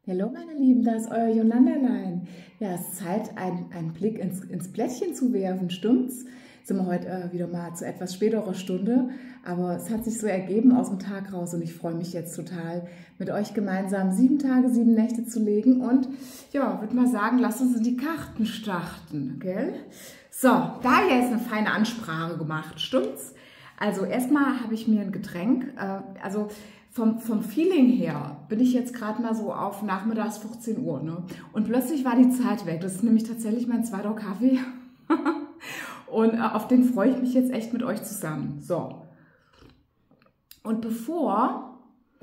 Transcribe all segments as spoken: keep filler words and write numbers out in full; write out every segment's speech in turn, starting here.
Hallo meine Lieben, da ist euer Jonanderlein. Ja, es ist Zeit, ein, einen Blick ins, ins Blättchen zu werfen, stimmt's? Jetzt sind wir heute äh, wieder mal zu etwas späterer Stunde, aber es hat sich so ergeben aus dem Tag raus und ich freue mich jetzt total, mit euch gemeinsam sieben Tage, sieben Nächte zu legen und ja, würde mal sagen, lasst uns in die Karten starten, gell? So, da hier ist eine feine Ansprache gemacht, stimmt's? Also erstmal habe ich mir ein Getränk, äh, also Vom, vom Feeling her bin ich jetzt gerade mal so auf nachmittags vierzehn Uhr, ne? Und plötzlich war die Zeit weg. Das ist nämlich tatsächlich mein zweiter Kaffee. Und äh, auf den freue ich mich jetzt echt mit euch zusammen. So. Und bevor,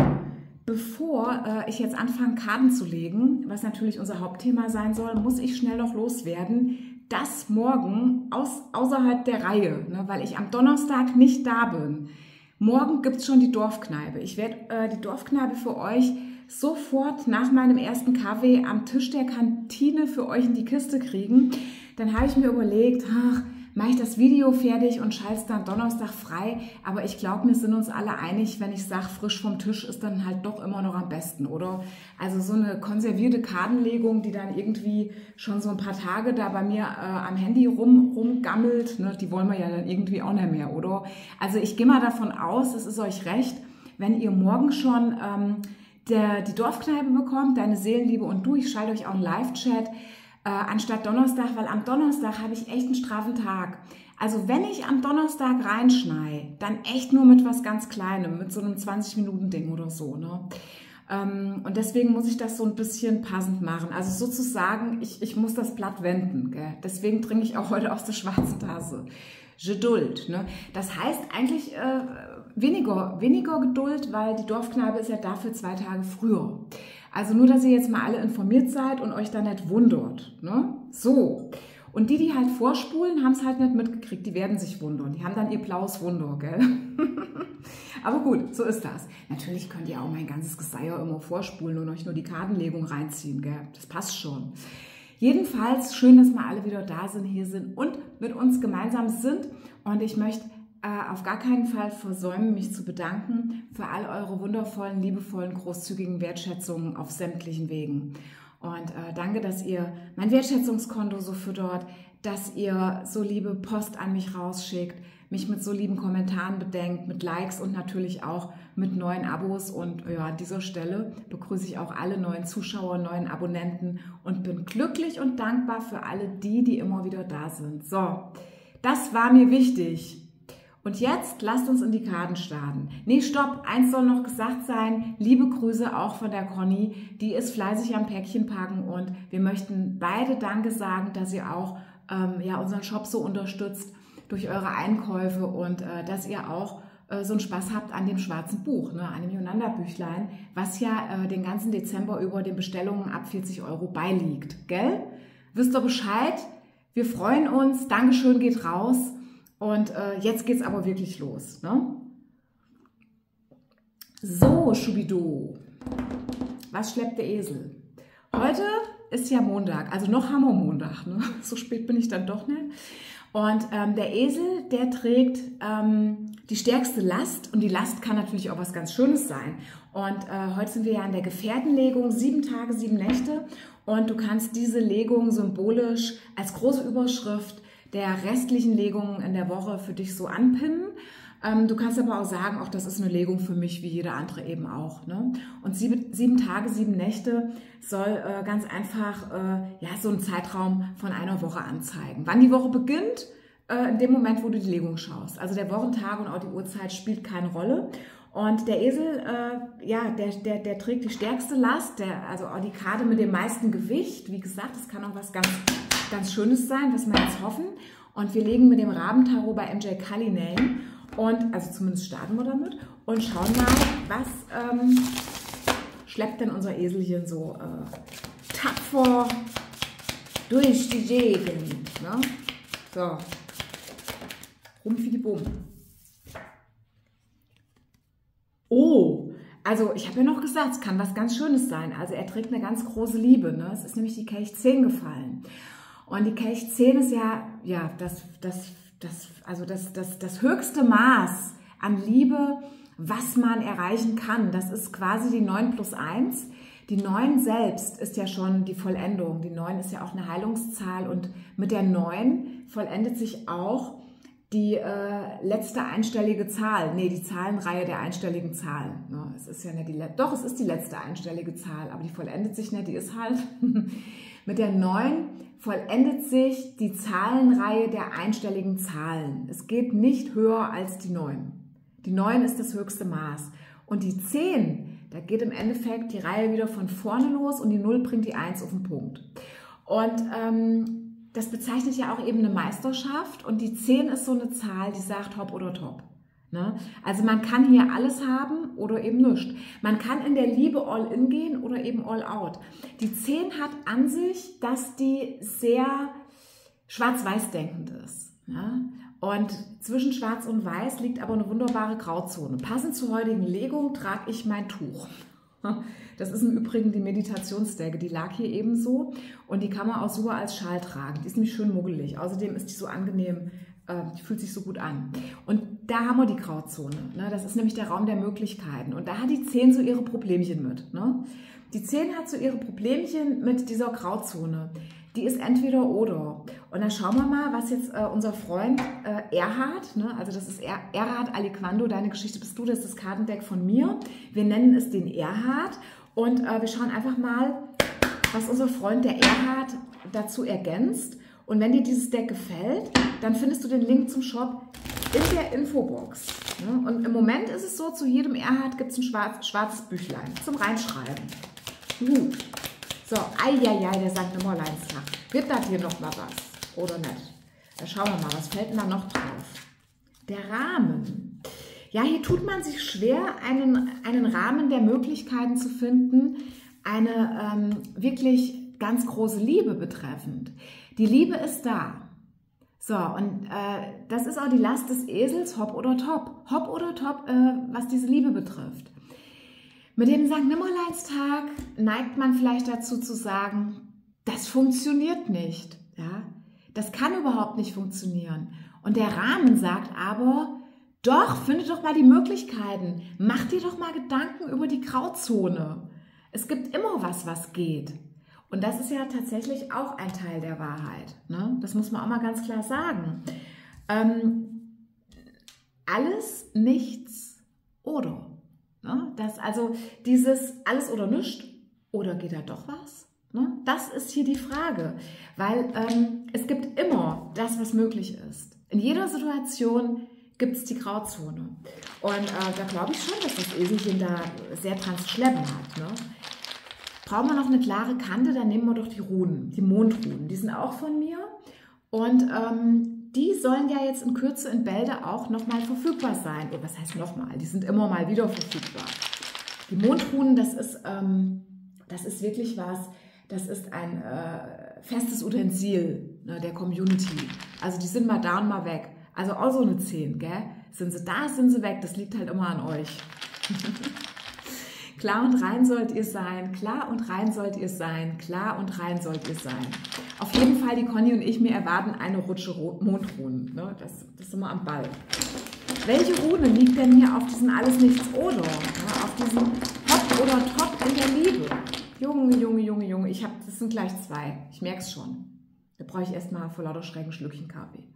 bevor äh, ich jetzt anfange, Karten zu legen, was natürlich unser Hauptthema sein soll, muss ich schnell noch loswerden, dass morgen aus, außerhalb der Reihe, ne, weil ich am Donnerstag nicht da bin. Morgen gibt es schon die Dorfkneipe. Ich werde äh, die Dorfkneipe für euch sofort nach meinem ersten Kaffee am Tisch der Kantine für euch in die Kiste kriegen. Dann habe ich mir überlegt, ach, mache ich das Video fertig und schalte es dann Donnerstag frei. Aber ich glaube, wir sind uns alle einig, wenn ich sage, frisch vom Tisch ist dann halt doch immer noch am besten, oder? Also so eine konservierte Kartenlegung, die dann irgendwie schon so ein paar Tage da bei mir äh, am Handy rum, rumgammelt, ne, die wollen wir ja dann irgendwie auch nicht mehr, oder? Also ich gehe mal davon aus, es ist euch recht, wenn ihr morgen schon ähm, der, die Dorfkneipe bekommt, deine Seelenliebe und du, ich schalte euch auch einen Live-Chat, Äh, anstatt Donnerstag, weil am Donnerstag habe ich echt einen straffen Tag. Also wenn ich am Donnerstag reinschneie, dann echt nur mit was ganz Kleinem, mit so einem zwanzig Minuten Ding oder so, ne? Ähm, und deswegen muss ich das so ein bisschen passend machen. Also sozusagen, ich, ich muss das Blatt wenden, gell? Deswegen trinke ich auch heute aus der schwarzen Tasse. Geduld, ne? Das heißt eigentlich äh, weniger, weniger Geduld, weil die Dorfkneipe ist ja dafür zwei Tage früher. Also nur, dass ihr jetzt mal alle informiert seid und euch da nicht wundert, ne? So. Und die, die halt vorspulen, haben es halt nicht mitgekriegt. Die werden sich wundern. Die haben dann ihr blaues Wunder, gell? Aber gut, so ist das. Natürlich könnt ihr auch mein ganzes Geseier immer vorspulen und euch nur die Kartenlegung reinziehen, gell? Das passt schon. Jedenfalls schön, dass wir alle wieder da sind, hier sind und mit uns gemeinsam sind. Und ich möchte äh, auf gar keinen Fall versäumen, mich zu bedanken für all eure wundervollen, liebevollen, großzügigen Wertschätzungen auf sämtlichen Wegen. Und äh, danke, dass ihr mein Wertschätzungskonto so füttert, dass ihr so liebe Post an mich rausschickt, mich mit so lieben Kommentaren bedenkt, mit Likes und natürlich auch mit neuen Abos. Und ja, an dieser Stelle begrüße ich auch alle neuen Zuschauer, neuen Abonnenten und bin glücklich und dankbar für alle die, die immer wieder da sind. So, das war mir wichtig. Und jetzt lasst uns in die Karten starten. Nee, stopp, eins soll noch gesagt sein. Liebe Grüße auch von der Conny, die ist fleißig am Päckchen packen und wir möchten beide Danke sagen, dass ihr auch ähm, ja, unseren Shop so unterstützt durch eure Einkäufe und äh, dass ihr auch äh, so einen Spaß habt an dem schwarzen Buch, ne, an dem Jonanda-Büchlein, was ja äh, den ganzen Dezember über den Bestellungen ab vierzig Euro beiliegt, gell? Wisst ihr Bescheid? Wir freuen uns, Dankeschön geht raus. Und äh, jetzt geht's aber wirklich los, ne? So, Schubidu. Was schleppt der Esel? Heute ist ja Montag, also noch haben wir Montag, ne? So spät bin ich dann doch nicht. Und ähm, der Esel, der trägt ähm, die stärkste Last und die Last kann natürlich auch was ganz Schönes sein. Und äh, heute sind wir ja in der Gefährtenlegung, sieben Tage, sieben Nächte. Und du kannst diese Legung symbolisch als große Überschrift der restlichen Legungen in der Woche für dich so anpinnen. Ähm, du kannst aber auch sagen, auch das ist eine Legung für mich, wie jede andere eben auch, ne? Und sieben, sieben Tage, sieben Nächte soll äh, ganz einfach äh, ja, so einen Zeitraum von einer Woche anzeigen. Wann die Woche beginnt, äh, in dem Moment, wo du die Legung schaust. Also der Wochentag und auch die Uhrzeit spielt keine Rolle. Und der Esel, äh, ja, der, der, der trägt die stärkste Last, der, also auch die Karte mit dem meisten Gewicht. Wie gesagt, das kann auch was ganz ganz Schönes sein, was wir jetzt hoffen. Und wir legen mit dem Rabentarot bei M J Cullinane und, also zumindest starten wir damit und schauen mal, was ähm, schleppt denn unser Eselchen so äh, tapfer durch die Gegend. Ne? So, Rumpfidi-Bumm. Oh, also ich habe ja noch gesagt, es kann was ganz Schönes sein. Also er trägt eine ganz große Liebe. Ne? Es ist nämlich die Kelch zehn gefallen. Und die Kelch zehn ist ja, ja das, das, das, also das, das, das höchste Maß an Liebe, was man erreichen kann. Das ist quasi die neun plus eins. Die neun selbst ist ja schon die Vollendung. Die neun ist ja auch eine Heilungszahl und mit der neun vollendet sich auch die äh, letzte einstellige Zahl. Nee, die Zahlenreihe der einstelligen Zahlen. Ja, es ist ja nicht die, doch, es ist die letzte einstellige Zahl, aber die vollendet sich nicht, die ist halt. Mit der neun vollendet sich die Zahlenreihe der einstelligen Zahlen. Es geht nicht höher als die neun. Die neun ist das höchste Maß. Und die zehn, da geht im Endeffekt die Reihe wieder von vorne los und die null bringt die eins auf den Punkt. Und ähm, das bezeichnet ja auch eben eine Meisterschaft und die zehn ist so eine Zahl, die sagt hopp oder top. Ne? Also man kann hier alles haben oder eben nichts. Man kann in der Liebe all in gehen oder eben all out. Die zehn hat an sich, dass die sehr schwarz-weiß denkend ist. Ne? Und zwischen Schwarz und Weiß liegt aber eine wunderbare Grauzone. Passend zur heutigen Legung trage ich mein Tuch. Das ist im Übrigen die Meditationsdecke, die lag hier ebenso und die kann man auch super als Schal tragen. Die ist nämlich schön muggelig. Außerdem ist die so angenehm, äh, die fühlt sich so gut an. Und da haben wir die Grauzone. Ne? Das ist nämlich der Raum der Möglichkeiten. Und da hat die zehn so ihre Problemchen mit. Ne? Die zehn hat so ihre Problemchen mit dieser Grauzone. Die ist entweder oder. Und dann schauen wir mal, was jetzt äh, unser Freund äh, Erhard, ne? Also das ist er, Erhard Aliquando, deine Geschichte bist du, das ist das Kartendeck von mir. Wir nennen es den Erhard und äh, wir schauen einfach mal, was unser Freund der Erhard dazu ergänzt. Und wenn dir dieses Deck gefällt, dann findest du den Link zum Shop in der Infobox. Ne? Und im Moment ist es so, zu jedem Erhard gibt es ein schwarz, schwarzes Büchlein zum Reinschreiben. Uh. So, eieiei, der Sankt Nimmerleinstag. Wird das hier noch mal was? Oder nicht? Da schauen wir mal, was fällt denn da noch drauf? Der Rahmen. Ja, hier tut man sich schwer, einen, einen Rahmen der Möglichkeiten zu finden, eine ähm, wirklich ganz große Liebe betreffend. Die Liebe ist da. So, und äh, das ist auch die Last des Esels, hopp oder top. Hopp oder top, äh, was diese Liebe betrifft. Mit dem Sankt Nimmerleinstag neigt man vielleicht dazu zu sagen, das funktioniert nicht. Ja? Das kann überhaupt nicht funktionieren. Und der Rahmen sagt aber, doch, finde doch mal die Möglichkeiten. Mach dir doch mal Gedanken über die Grauzone. Es gibt immer was, was geht. Und das ist ja tatsächlich auch ein Teil der Wahrheit. Ne? Das muss man auch mal ganz klar sagen. Ähm, alles, nichts oder. Das, also dieses alles oder nichts oder geht da doch was? Ne? Das ist hier die Frage, weil ähm, es gibt immer das, was möglich ist. In jeder Situation gibt es die Grauzone. Und äh, da glaube ich schon, dass das Eselchen da sehr dran zu schleppen hat. Ne? Brauchen wir noch eine klare Kante, dann nehmen wir doch die Runen, die Mondrunen. Die sind auch von mir und ähm, die sollen ja jetzt in Kürze in Bälde auch nochmal verfügbar sein. Oder was heißt nochmal? Die sind immer mal wieder verfügbar. Die Mondrunen, das ist, ähm, das ist wirklich was, das ist ein äh, festes Utensil, ne, der Community. Also die sind mal da und mal weg. Also auch so eine zehn, gell? Sind sie da, sind sie weg. Das liegt halt immer an euch. Klar und rein sollt ihr sein, klar und rein sollt ihr sein, klar und rein sollt ihr sein. Auf jeden Fall, die Conny und ich, mir erwarten eine Rutsche Mondrunen. Ne? Das, das sind wir am Ball. Welche Rune liegt denn hier auf diesem Alles, Nichts oder? Ja, auf diesem Hopp oder Top in der Liebe? Junge, Junge, Junge, Junge, ich hab, das sind gleich zwei. Ich merke es schon. Da brauche ich erstmal vor lauter Schrecken ein Schlückchen Kaffee.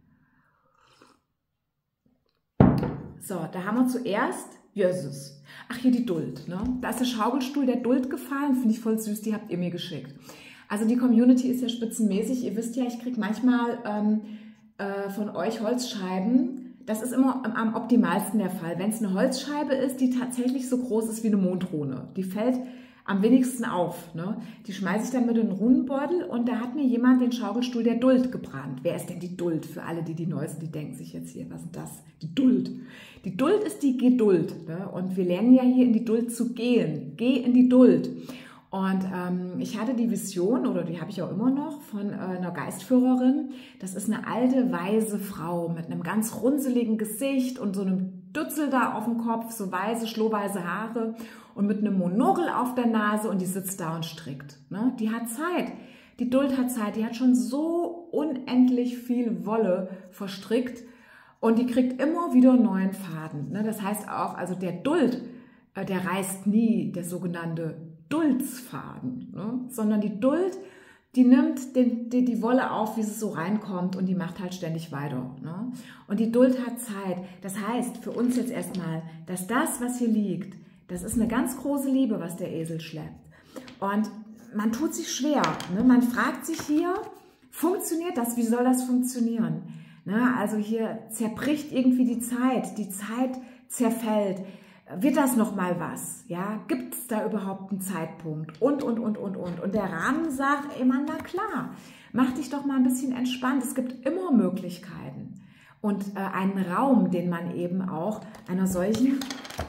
So, da haben wir zuerst Jesus. Ach, hier die Duld. Ne? Da ist der Schaukelstuhl der Duld gefallen. Finde ich voll süß, die habt ihr mir geschickt. Also die Community ist ja spitzenmäßig. Ihr wisst ja, ich kriege manchmal ähm, äh, von euch Holzscheiben. Das ist immer am optimalsten der Fall. Wenn es eine Holzscheibe ist, die tatsächlich so groß ist wie eine Mondrune. Die fällt am wenigsten auf. Ne? Die schmeiße ich dann mit in den Runenbeutel und da hat mir jemand den Schaukelstuhl der Duld gebrannt. Wer ist denn die Duld? Für alle, die die neu sind, die denken sich jetzt hier, was ist das? Die Duld. Die Duld ist die Geduld. Ne? Und wir lernen ja hier in die Duld zu gehen. Geh in die Duld. Und ähm, ich hatte die Vision, oder die habe ich auch immer noch, von äh, einer Geistführerin. Das ist eine alte, weise Frau mit einem ganz runzeligen Gesicht und so einem Dützel da auf dem Kopf, so weiße, schlohweiße Haare und mit einem Monokel auf der Nase und die sitzt da und strickt. Ne? Die hat Zeit. Die Duld hat Zeit. Die hat schon so unendlich viel Wolle verstrickt und die kriegt immer wieder neuen Faden. Ne? Das heißt auch, also der Duld, äh, der reißt nie, der sogenannte Duldsfaden, ne? Sondern die Duld, die nimmt den, die, die Wolle auf, wie es so reinkommt und die macht halt ständig weiter. Ne? Und die Duld hat Zeit. Das heißt für uns jetzt erstmal, dass das, was hier liegt, das ist eine ganz große Liebe, was der Esel schleppt. Und man tut sich schwer. Ne? Man fragt sich hier, funktioniert das? Wie soll das funktionieren? Ne? Also hier zerbricht irgendwie die Zeit. Die Zeit zerfällt. Wird das nochmal was? Ja? Gibt es da überhaupt einen Zeitpunkt? Und, und, und, und, und. Und der Rahmen sagt, ey Mann, na klar, mach dich doch mal ein bisschen entspannt. Es gibt immer Möglichkeiten. Und äh, einen Raum, den man eben auch einer solchen,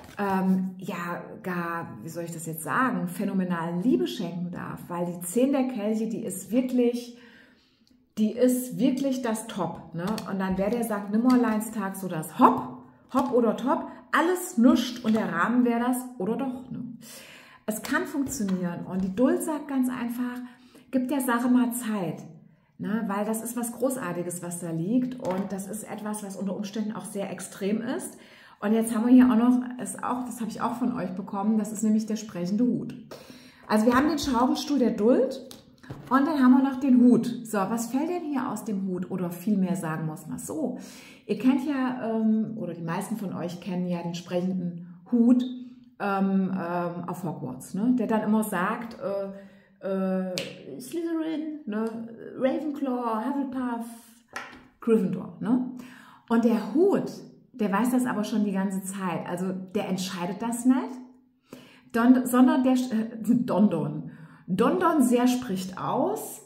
ähm, ja, gar, wie soll ich das jetzt sagen, phänomenalen Liebe schenken darf. Weil die Zehn der Kelche, die ist wirklich, die ist wirklich das Top. Ne? Und dann wäre der Sankt Nimmerleinstag so das Hopp, Hopp oder Top, alles nuscht und der Rahmen wäre das oder doch. Ne? Es kann funktionieren und die Duld sagt ganz einfach, gib der Sache mal Zeit, ne? Weil das ist was Großartiges, was da liegt und das ist etwas, was unter Umständen auch sehr extrem ist. Und jetzt haben wir hier auch noch, ist auch, das habe ich auch von euch bekommen, das ist nämlich der sprechende Hut. Also wir haben den Schaukelstuhl der Duld und dann haben wir noch den Hut. So, was fällt denn hier aus dem Hut? Oder vielmehr sagen wir es mal so. Ihr kennt ja, ähm, oder die meisten von euch kennen ja den sprechenden Hut ähm, ähm, auf Hogwarts, ne? Der dann immer sagt, äh, äh, Slytherin, ne? Ravenclaw, Hufflepuff, Gryffindor. Ne? Und der Hut, der weiß das aber schon die ganze Zeit. Also der entscheidet das nicht, Don, sondern der, äh, Dondon. Dondon sehr spricht aus,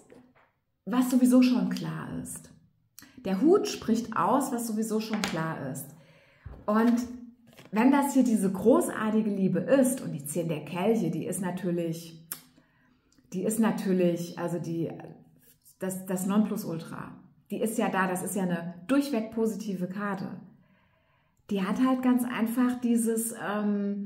was sowieso schon klar ist. Der Hut spricht aus, was sowieso schon klar ist. Und wenn das hier diese großartige Liebe ist, und die Zehn der Kelche, die ist natürlich, die ist natürlich, also die, das, das Nonplusultra, die ist ja da, das ist ja eine durchweg positive Karte. Die hat halt ganz einfach dieses, ähm,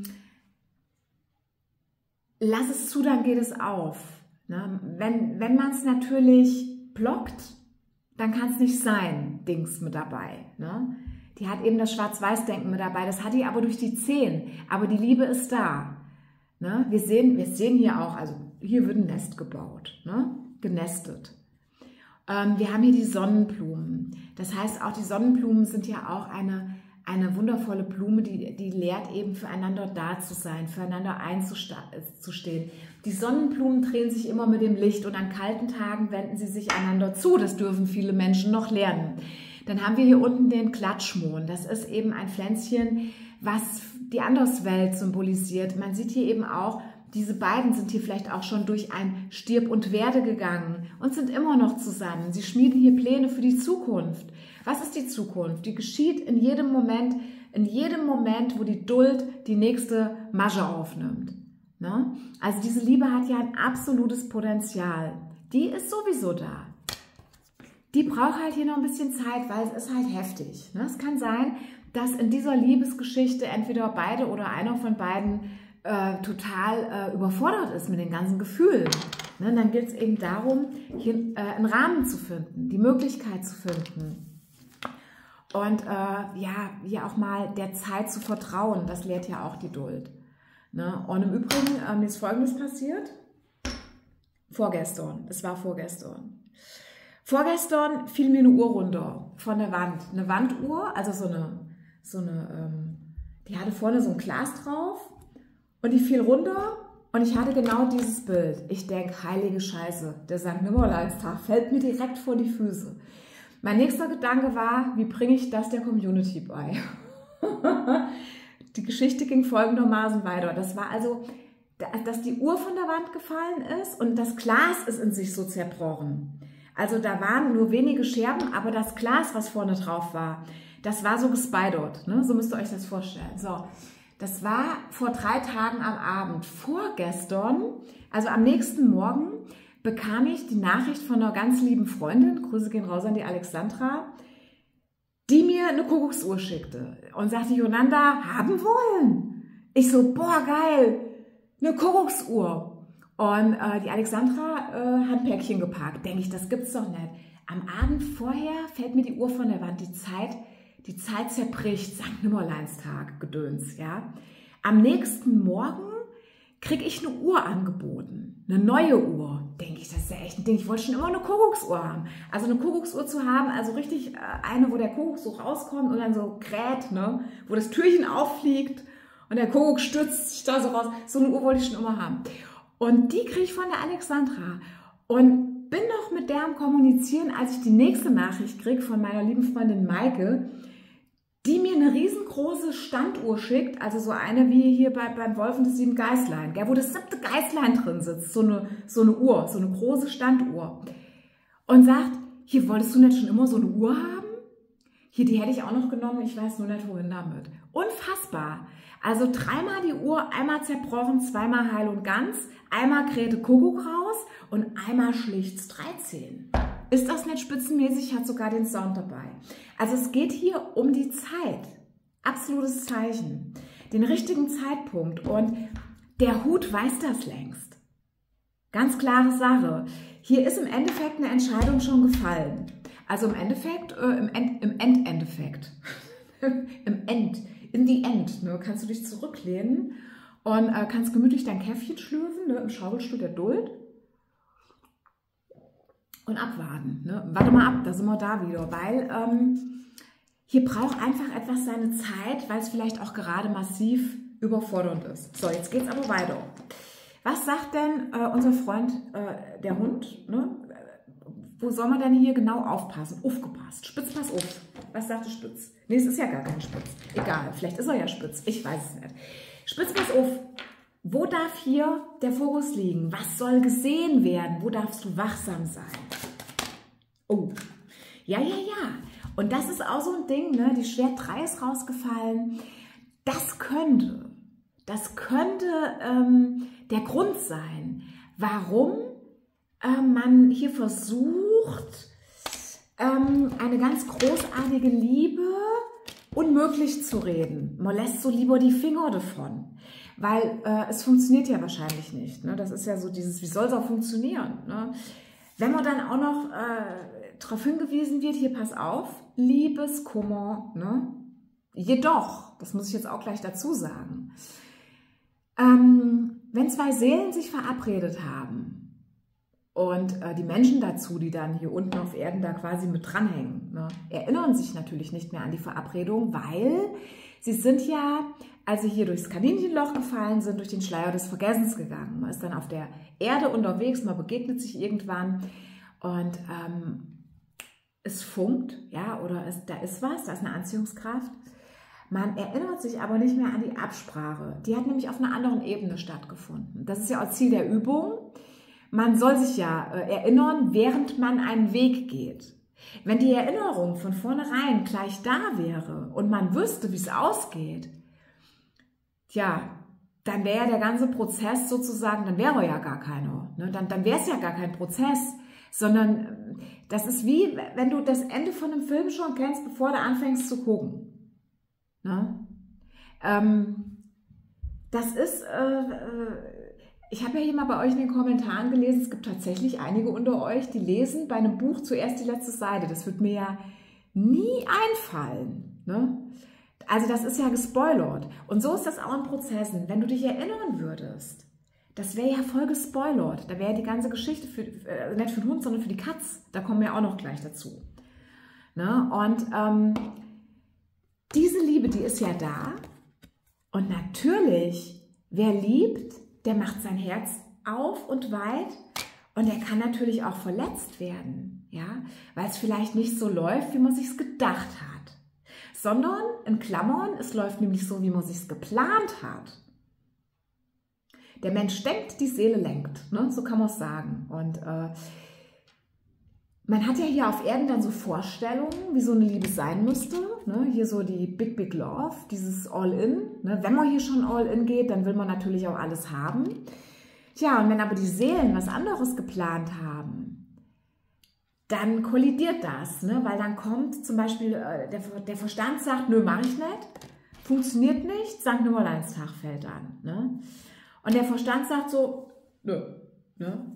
lass es zu, dann geht es auf. Ne? Wenn, wenn man es natürlich blockt, dann kann es nicht sein, Dings mit dabei. Ne? Die hat eben das Schwarz-Weiß-Denken mit dabei, das hat die aber durch die Zehn. Aber die Liebe ist da. Ne? Wir sehen, wir sehen hier auch, also hier wird ein Nest gebaut, ne? Genestet. Ähm, wir haben hier die Sonnenblumen. Das heißt, auch die Sonnenblumen sind ja auch eine, eine wundervolle Blume, die, die lehrt eben füreinander da zu sein, füreinander einzustehen. Die Sonnenblumen drehen sich immer mit dem Licht und an kalten Tagen wenden sie sich einander zu. Das dürfen viele Menschen noch lernen. Dann haben wir hier unten den Klatschmohn. Das ist eben ein Pflänzchen, was die Anderswelt symbolisiert. Man sieht hier eben auch, diese beiden sind hier vielleicht auch schon durch ein Stirb und Werde gegangen und sind immer noch zusammen. Sie schmieden hier Pläne für die Zukunft. Was ist die Zukunft? Die geschieht in jedem Moment, in jedem Moment, wo die Duld die nächste Masche aufnimmt. Ne? Also diese Liebe hat ja ein absolutes Potenzial. Die ist sowieso da. Die braucht halt hier noch ein bisschen Zeit, weil es ist halt heftig. Ne? Es kann sein, dass in dieser Liebesgeschichte entweder beide oder einer von beiden äh, total äh, überfordert ist mit den ganzen Gefühlen. Ne? Dann geht es eben darum, hier äh, einen Rahmen zu finden, die Möglichkeit zu finden. Und äh, ja, hier auch mal der Zeit zu vertrauen, das lehrt ja auch die Duld. Ne? Und im Übrigen ähm, ist Folgendes passiert. Vorgestern, es war vorgestern. Vorgestern fiel mir eine Uhr runter von der Wand. Eine Wanduhr, also so eine, so eine ähm, die hatte vorne so ein Glas drauf und die fiel runter und ich hatte genau dieses Bild. Ich denke, heilige Scheiße, der Sankt Nimmerleinstag fällt mir direkt vor die Füße. Mein nächster Gedanke war, wie bringe ich das der Community bei? Die Geschichte ging folgendermaßen weiter. Das war also, dass die Uhr von der Wand gefallen ist und das Glas ist in sich so zerbrochen. Also da waren nur wenige Scherben, aber das Glas, was vorne drauf war, das war so gespidert. Ne? So müsst ihr euch das vorstellen. So, das war vor drei Tagen am Abend. Vorgestern, also am nächsten Morgen, bekam ich die Nachricht von einer ganz lieben Freundin, Grüße gehen raus an die Alexandra, die mir eine Kuckucksuhr schickte und sagte, Yolanda, haben wollen. Ich so, boah, geil, eine Kuckucksuhr. Und äh, die Alexandra äh, hat ein Päckchen gepackt. Denke ich, das gibt's doch nicht. Am Abend vorher fällt mir die Uhr von der Wand. Die Zeit, die Zeit zerbricht. Sankt Nimmerleinstag, Gedöns, ja. Am nächsten Morgen kriege ich eine Uhr angeboten, eine neue Uhr. Denke ich, das ist ja echt ein Ding. Ich wollte schon immer eine Kuckucksuhr haben. Also eine Kuckucksuhr zu haben, also richtig äh, eine, wo der Kuckuck so rauskommt und dann so kräht, ne? Wo das Türchen auffliegt und der Kuckuck stützt sich da so raus. So eine Uhr wollte ich schon immer haben. Und die kriege ich von der Alexandra. Und bin noch mit der am Kommunizieren, als ich die nächste Nachricht kriege von meiner lieben Freundin Maike, die mir eine riesengroße Standuhr schickt, also so eine wie hier bei, beim Wolf und das sieben Geißlein, gell, wo das siebte Geißlein drin sitzt, so eine, so eine Uhr, so eine große Standuhr. Und sagt, hier, wolltest du nicht schon immer so eine Uhr haben? Hier, die hätte ich auch noch genommen, ich weiß nur nicht, wohin damit. Unfassbar. Also dreimal die Uhr, einmal zerbrochen, zweimal heil und ganz, einmal krähte Kuckuck raus und einmal schlichts dreizehn. Ist das nicht spitzenmäßig, hat sogar den Sound dabei. Also es geht hier um die Zeit. Absolutes Zeichen. Den richtigen Zeitpunkt. Und der Hut weiß das längst. Ganz klare Sache. Hier ist im Endeffekt eine Entscheidung schon gefallen. Also im Endeffekt, äh, im, End, im Endeffekt, im End, in the End, ne, kannst du dich zurücklehnen und äh, kannst gemütlich dein Käffchen schlürfen, ne, im Schaukelstuhl der Duld. Und abwarten. Ne? Warte mal ab, da sind wir da wieder, weil ähm, hier braucht einfach etwas seine Zeit, weil es vielleicht auch gerade massiv überfordernd ist. So, jetzt geht es aber weiter. Was sagt denn äh, unser Freund, äh, der Hund? Ne? Wo soll man denn hier genau aufpassen? Aufgepasst. Spitz, pass auf. Was sagt der Spitz? Nee, es ist ja gar kein Spitz. Egal, vielleicht ist er ja Spitz. Ich weiß es nicht. Spitz, pass auf. Wo darf hier der Fokus liegen? Was soll gesehen werden? Wo darfst du wachsam sein? Oh, ja, ja, ja. Und das ist auch so ein Ding, ne? Die Schwert drei ist rausgefallen. Das könnte, das könnte ähm, der Grund sein, warum äh, man hier versucht, ähm, eine ganz großartige Liebe unmöglich zu reden. Man lässt so lieber die Finger davon. Weil äh, es funktioniert ja wahrscheinlich nicht. Ne? Das ist ja so dieses, wie soll es auch funktionieren? Ne? Wenn man dann auch noch äh, darauf hingewiesen wird, hier pass auf, Liebeskummer, ne? Jedoch, das muss ich jetzt auch gleich dazu sagen, ähm, wenn zwei Seelen sich verabredet haben und äh, die Menschen dazu, die dann hier unten auf Erden da quasi mit dranhängen, ne, erinnern sich natürlich nicht mehr an die Verabredung, weil sie sind ja, als sie hier durchs Kaninchenloch gefallen sind, durch den Schleier des Vergessens gegangen. Man ist dann auf der Erde unterwegs, man begegnet sich irgendwann und ähm, es funkt, ja, oder es, da ist was, da ist eine Anziehungskraft. Man erinnert sich aber nicht mehr an die Absprache. Die hat nämlich auf einer anderen Ebene stattgefunden. Das ist ja auch Ziel der Übung. Man soll sich ja äh, erinnern, während man einen Weg geht. Wenn die Erinnerung von vornherein gleich da wäre und man wüsste, wie es ausgeht, tja, dann wäre ja der ganze Prozess sozusagen, dann wäre ja gar keiner. Ne? Dann, dann wäre es ja gar kein Prozess, sondern das ist wie, wenn du das Ende von einem Film schon kennst, bevor du anfängst zu gucken. Ne? Ähm, das ist, äh, äh, ich habe ja hier mal bei euch in den Kommentaren gelesen, es gibt tatsächlich einige unter euch, die lesen bei einem Buch zuerst die letzte Seite. Das wird mir ja nie einfallen. Ne? Also das ist ja gespoilert. Und so ist das auch in Prozessen. Wenn du dich erinnern würdest, das wäre ja voll gespoilert. Da wäre die ganze Geschichte, für, äh, nicht für den Hund, sondern für die Katz. Da kommen wir auch noch gleich dazu. Ne? Und ähm, diese Liebe, die ist ja da. Und natürlich, wer liebt, der macht sein Herz auf und weit. Und er kann natürlich auch verletzt werden, ja, weil es vielleicht nicht so läuft, wie man sich es gedacht hat. Sondern, in Klammern, es läuft nämlich so, wie man sich es geplant hat. Der Mensch denkt, die Seele lenkt, ne? So kann man es sagen. Und äh, man hat ja hier auf Erden dann so Vorstellungen, wie so eine Liebe sein müsste. Ne? Hier so die Big, Big Love, dieses All-In. Ne? Wenn man hier schon All-In geht, dann will man natürlich auch alles haben. Tja, und wenn aber die Seelen was anderes geplant haben, dann kollidiert das, ne? Weil dann kommt zum Beispiel, äh, der, der Verstand sagt, nö, mache ich nicht, funktioniert nicht, Sankt Nimmerleinstag fällt an. Ne? Und der Verstand sagt so, nö. Ne?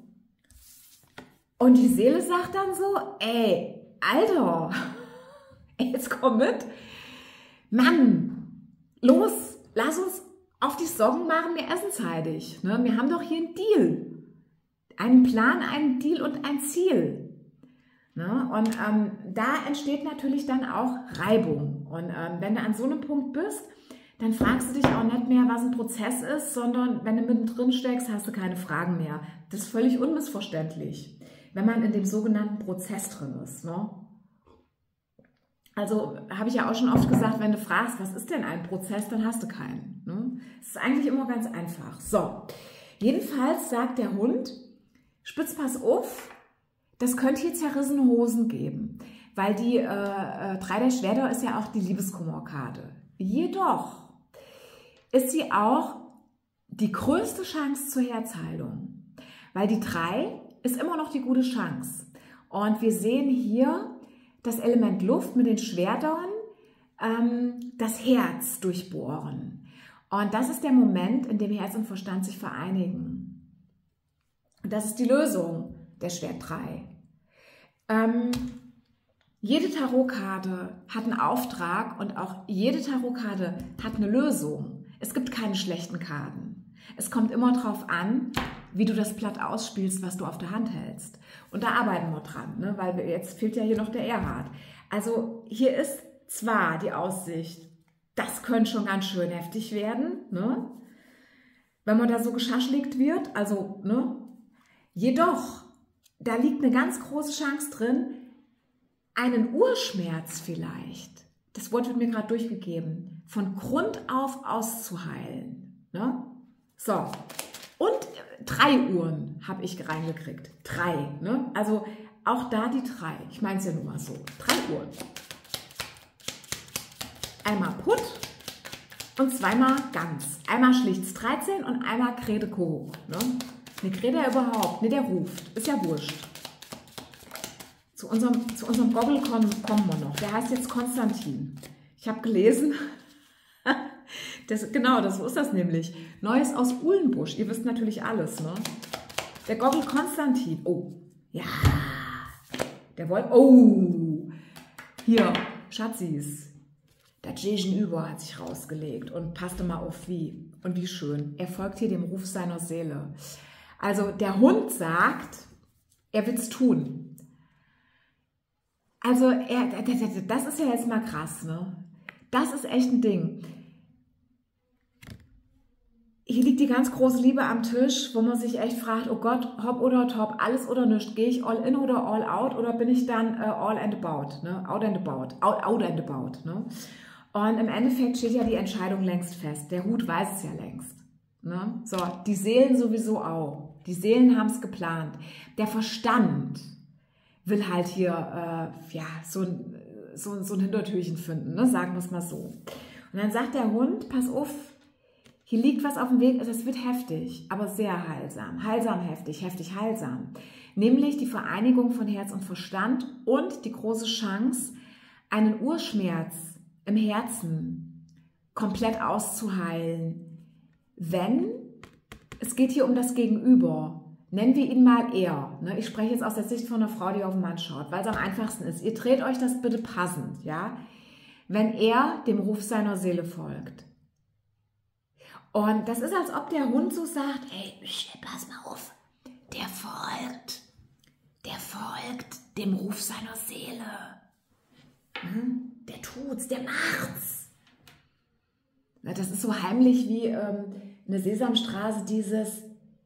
Und die Seele sagt dann so, ey, Alter, jetzt komm mit, Mann, los, lass uns auf die Sorgen machen, wir essen zeitig. Ne? Wir haben doch hier einen Deal. Einen Plan, einen Deal und ein Ziel. Ne? Und ähm, da entsteht natürlich dann auch Reibung. Und ähm, wenn du an so einem Punkt bist, dann fragst du dich auch nicht mehr, was ein Prozess ist, sondern wenn du mittendrin steckst, hast du keine Fragen mehr. Das ist völlig unmissverständlich, wenn man in dem sogenannten Prozess drin ist. Ne? Also habe ich ja auch schon oft gesagt, wenn du fragst, was ist denn ein Prozess, dann hast du keinen. Ne? Das ist eigentlich immer ganz einfach. So, jedenfalls sagt der Hund, spitz, pass auf, das könnte hier zerrissene Hosen geben, weil die äh, äh, drei der Schwerter ist ja auch die Liebeskummerkarte. Jedoch ist sie auch die größte Chance zur Herzheilung, weil die drei ist immer noch die gute Chance. Und wir sehen hier das Element Luft mit den Schwertern, ähm, das Herz durchbohren. Und das ist der Moment, in dem Herz und Verstand sich vereinigen. Und das ist die Lösung der Schwert drei. Ähm, jede Tarotkarte hat einen Auftrag und auch jede Tarotkarte hat eine Lösung. Es gibt keine schlechten Karten. Es kommt immer darauf an, wie du das Blatt ausspielst, was du auf der Hand hältst. Und da arbeiten wir dran, ne? Weil jetzt fehlt ja hier noch der Erhard. Also hier ist zwar die Aussicht, das könnte schon ganz schön heftig werden, ne? Wenn man da so geschaschligt wird, also, ne? Jedoch, da liegt eine ganz große Chance drin, einen Urschmerz vielleicht, das Wort wird mir gerade durchgegeben, von Grund auf auszuheilen. Ne? So, und drei Uhren habe ich reingekriegt. Drei. Ne? Also auch da die drei. Ich meine es ja nur mal so. Drei Uhren. Einmal Put und zweimal Ganz. Einmal Schlichts dreizehn und einmal Krede Kuckuck. Ne? Ne, Krede überhaupt. Ne, der ruft. Ist ja wurscht. Zu unserem, zu unserem Goggle kommen, kommen wir noch. Der heißt jetzt Konstantin. Ich habe gelesen, das, genau, das, so ist das nämlich. Neues aus Uhlenbusch. Ihr wisst natürlich alles, ne? Der Goggle Konstantin. Oh, ja. Der wollte, oh. Hier, Schatzis. Das Gegenüber hat sich rausgelegt und passte mal auf wie. Und wie schön. Er folgt hier dem Ruf seiner Seele. Also der Hund sagt, er will es tun. Also, er, das ist ja jetzt mal krass, ne? Das ist echt ein Ding. Hier liegt die ganz große Liebe am Tisch, wo man sich echt fragt, oh Gott, hopp oder top, alles oder nichts. Gehe ich all in oder all out oder bin ich dann uh, all and about, ne? Out and about, out, out and about, ne? Und im Endeffekt steht ja die Entscheidung längst fest. Der Hut weiß es ja längst. Ne? So, die Seelen sowieso auch. Die Seelen haben es geplant. Der Verstand will halt hier äh, ja, so, ein, so, so ein Hintertürchen finden, ne? Sagen wir es mal so. Und dann sagt der Hund, pass auf, hier liegt was auf dem Weg, es wird heftig, aber sehr heilsam. Heilsam heftig, heftig heilsam. Nämlich die Vereinigung von Herz und Verstand und die große Chance, einen Urschmerz im Herzen komplett auszuheilen, wenn, es geht hier um das Gegenüber. Nennen wir ihn mal er. Ne? Ich spreche jetzt aus der Sicht von einer Frau, die auf den Mann schaut, weil es am einfachsten ist. Ihr dreht euch das bitte passend, ja? Wenn er dem Ruf seiner Seele folgt. Und das ist, als ob der Hund so sagt, hey, pass mal auf, der folgt, der folgt dem Ruf seiner Seele. Hm? Der tut's, der macht's. Na, das ist so heimlich wie ähm, in der Sesamstraße dieses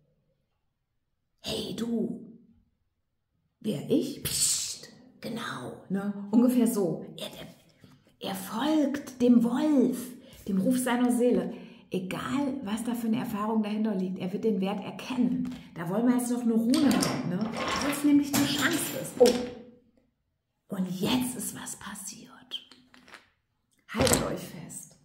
hey du, wer ich? Psst, genau, ne? Ungefähr so. Er, er folgt dem Wolf, dem Ruf seiner Seele. Egal, was da für eine Erfahrung dahinter liegt, er wird den Wert erkennen. Da wollen wir jetzt noch eine Rune haben, ne? Weil es nämlich eine Chance ist. Oh, und jetzt ist was passiert. Haltet euch fest.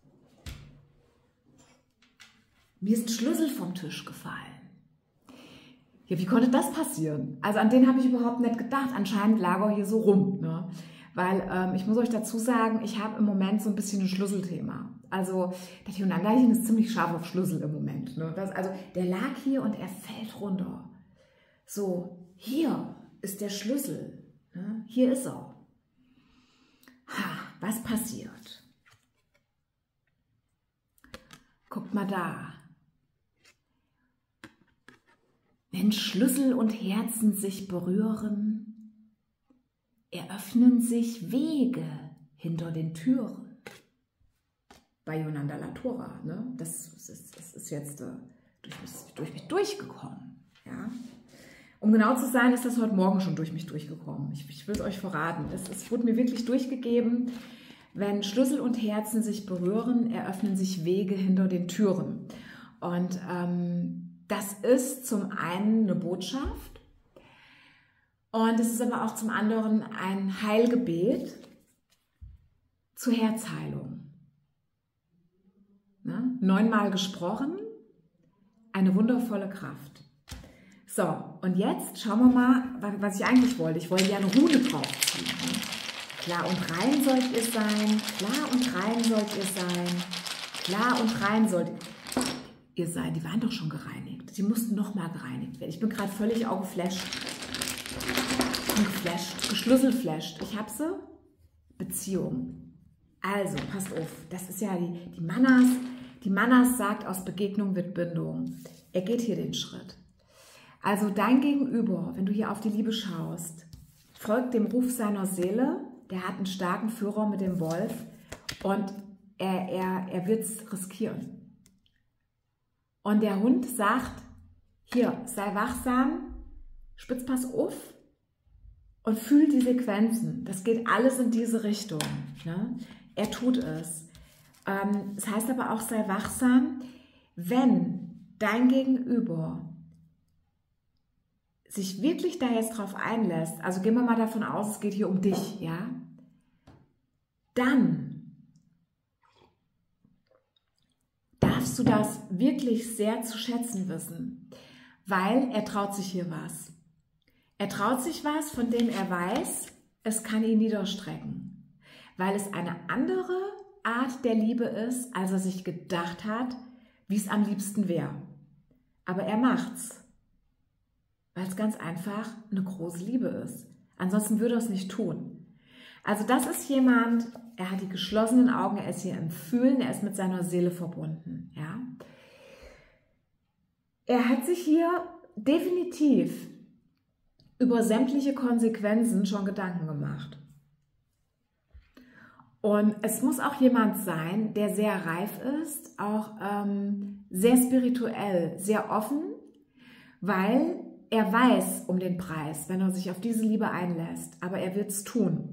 Mir ist ein Schlüssel vom Tisch gefallen. Ja, wie konnte das passieren? Also an den habe ich überhaupt nicht gedacht. Anscheinend lag er hier so rum. Ne? Weil ähm, ich muss euch dazu sagen, ich habe im Moment so ein bisschen ein Schlüsselthema. Also das Yonanda-Chen ist ziemlich scharf auf Schlüssel im Moment. Ne? Das, also der lag hier und er fällt runter. So, hier ist der Schlüssel. Ne? Hier ist er. Ha, was passiert? Guckt mal da. Wenn Schlüssel und Herzen sich berühren, eröffnen sich Wege hinter den Türen. Bei Yonanda Latora, ne? das, ist, das ist jetzt äh, durch, mich, durch mich durchgekommen. Ja? Um genau zu sein, ist das heute Morgen schon durch mich durchgekommen. Ich, ich will es euch verraten. Es, es wurde mir wirklich durchgegeben, wenn Schlüssel und Herzen sich berühren, eröffnen sich Wege hinter den Türen. Und ähm, das ist zum einen eine Botschaft und es ist aber auch zum anderen ein Heilgebet zur Herzheilung. Ne? Neunmal gesprochen, eine wundervolle Kraft. So, und jetzt schauen wir mal, was ich eigentlich wollte. Ich wollte ja eine Rune draufziehen. Ne? Klar und rein sollt ihr sein, klar und rein sollt ihr sein, klar und rein sollt ihr sein. Die waren doch schon gereinigt. Die mussten nochmal gereinigt werden. Ich bin gerade völlig auch geflasht. Ich bin geflasht, geschlüsselflasht. Ich habe sie. Beziehung. Also, passt auf. Das ist ja die, die Manas. Die Manas sagt, aus Begegnung wird Bindung. Er geht hier den Schritt. Also dein Gegenüber, wenn du hier auf die Liebe schaust, folgt dem Ruf seiner Seele. Der hat einen starken Führer mit dem Wolf und er, er, er wird es riskieren. Und der Hund sagt, hier, sei wachsam, spitz pass auf und fühl die Sequenzen. Das geht alles in diese Richtung. Ne? Er tut es. Ähm, das heißt aber auch, sei wachsam, wenn dein Gegenüber sich wirklich da jetzt drauf einlässt, also gehen wir mal davon aus, es geht hier um dich, ja, dann darfst du das wirklich sehr zu schätzen wissen, weil er traut sich hier was. Er traut sich was, von dem er weiß, es kann ihn niederstrecken, weil es eine andere Art der Liebe ist, als er sich gedacht hat, wie es am liebsten wäre. Aber er macht's, weil es ganz einfach eine große Liebe ist. Ansonsten würde er es nicht tun. Also das ist jemand, er hat die geschlossenen Augen, er ist hier im Fühlen, er ist mit seiner Seele verbunden. Ja? Er hat sich hier definitiv über sämtliche Konsequenzen schon Gedanken gemacht. Und es muss auch jemand sein, der sehr reif ist, auch ähm, sehr spirituell, sehr offen, weil er weiß um den Preis, wenn er sich auf diese Liebe einlässt, aber er wird es tun.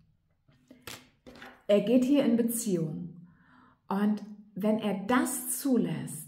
Er geht hier in Beziehung und wenn er das zulässt,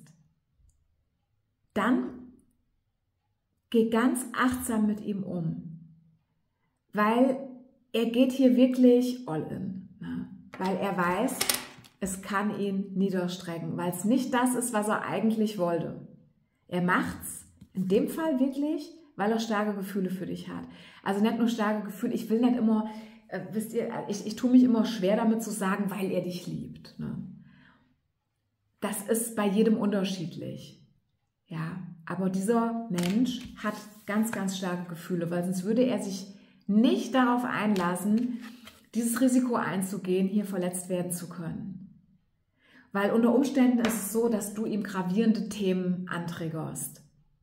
dann geh ganz achtsam mit ihm um, weil er geht hier wirklich all in, ne? Weil er weiß, es kann ihn niederstrecken, weil es nicht das ist, was er eigentlich wollte. Er macht's in dem Fall wirklich, weil er starke Gefühle für dich hat. Also nicht nur starke Gefühle, ich will nicht immer, äh, wisst ihr, ich, ich tue mich immer schwer damit zu sagen, weil er dich liebt. Ne? Das ist bei jedem unterschiedlich. Ja, aber dieser Mensch hat ganz, ganz starke Gefühle, weil sonst würde er sich nicht darauf einlassen, dieses Risiko einzugehen, hier verletzt werden zu können. Weil unter Umständen ist es so, dass du ihm gravierende Themen antriggerst.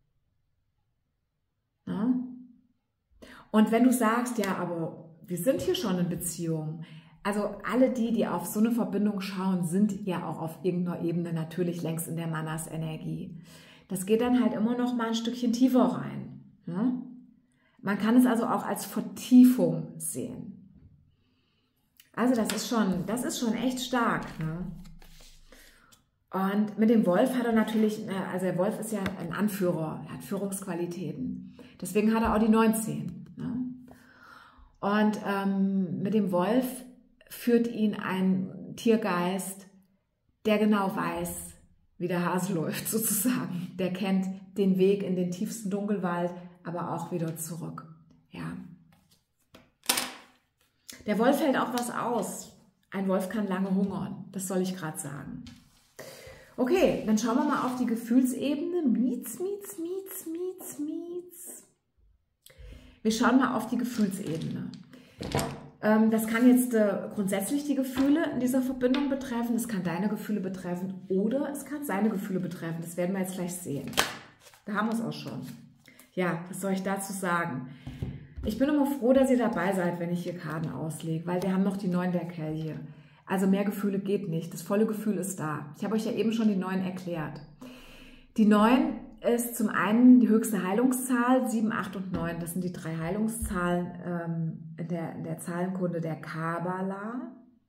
Ja? Und wenn du sagst, ja, aber wir sind hier schon in Beziehung, also alle die, die auf so eine Verbindung schauen, sind ja auch auf irgendeiner Ebene natürlich längst in der Manas-Energie. Das geht dann halt immer noch mal ein Stückchen tiefer rein. Ja? Man kann es also auch als Vertiefung sehen. Also das ist schon, das ist schon echt stark. Ne? Und mit dem Wolf hat er natürlich, also der Wolf ist ja ein Anführer, er hat Führungsqualitäten. Deswegen hat er auch die neunzehn. Ne? Und ähm, mit dem Wolf führt ihn ein Tiergeist, der genau weiß, wie der Hase läuft sozusagen. Der kennt den Weg in den tiefsten Dunkelwald, aber auch wieder zurück. Ja. Der Wolf hält auch was aus. Ein Wolf kann lange hungern, das soll ich gerade sagen. Okay, dann schauen wir mal auf die Gefühlsebene. Miets, miets, miets, miets, miets. Wir schauen mal auf die Gefühlsebene. Das kann jetzt äh, grundsätzlich die Gefühle in dieser Verbindung betreffen, es kann deine Gefühle betreffen oder es kann seine Gefühle betreffen. Das werden wir jetzt gleich sehen. Da haben wir es auch schon. Ja, was soll ich dazu sagen? Ich bin immer froh, dass ihr dabei seid, wenn ich hier Karten auslege, weil wir haben noch die neun der Kelche. Also mehr Gefühle geht nicht. Das volle Gefühl ist da. Ich habe euch ja eben schon die neun erklärt. Die neun ist zum einen die höchste Heilungszahl, sieben, acht und neun. Das sind die drei Heilungszahlen ähm, in, der, in der Zahlenkunde der Kabbala.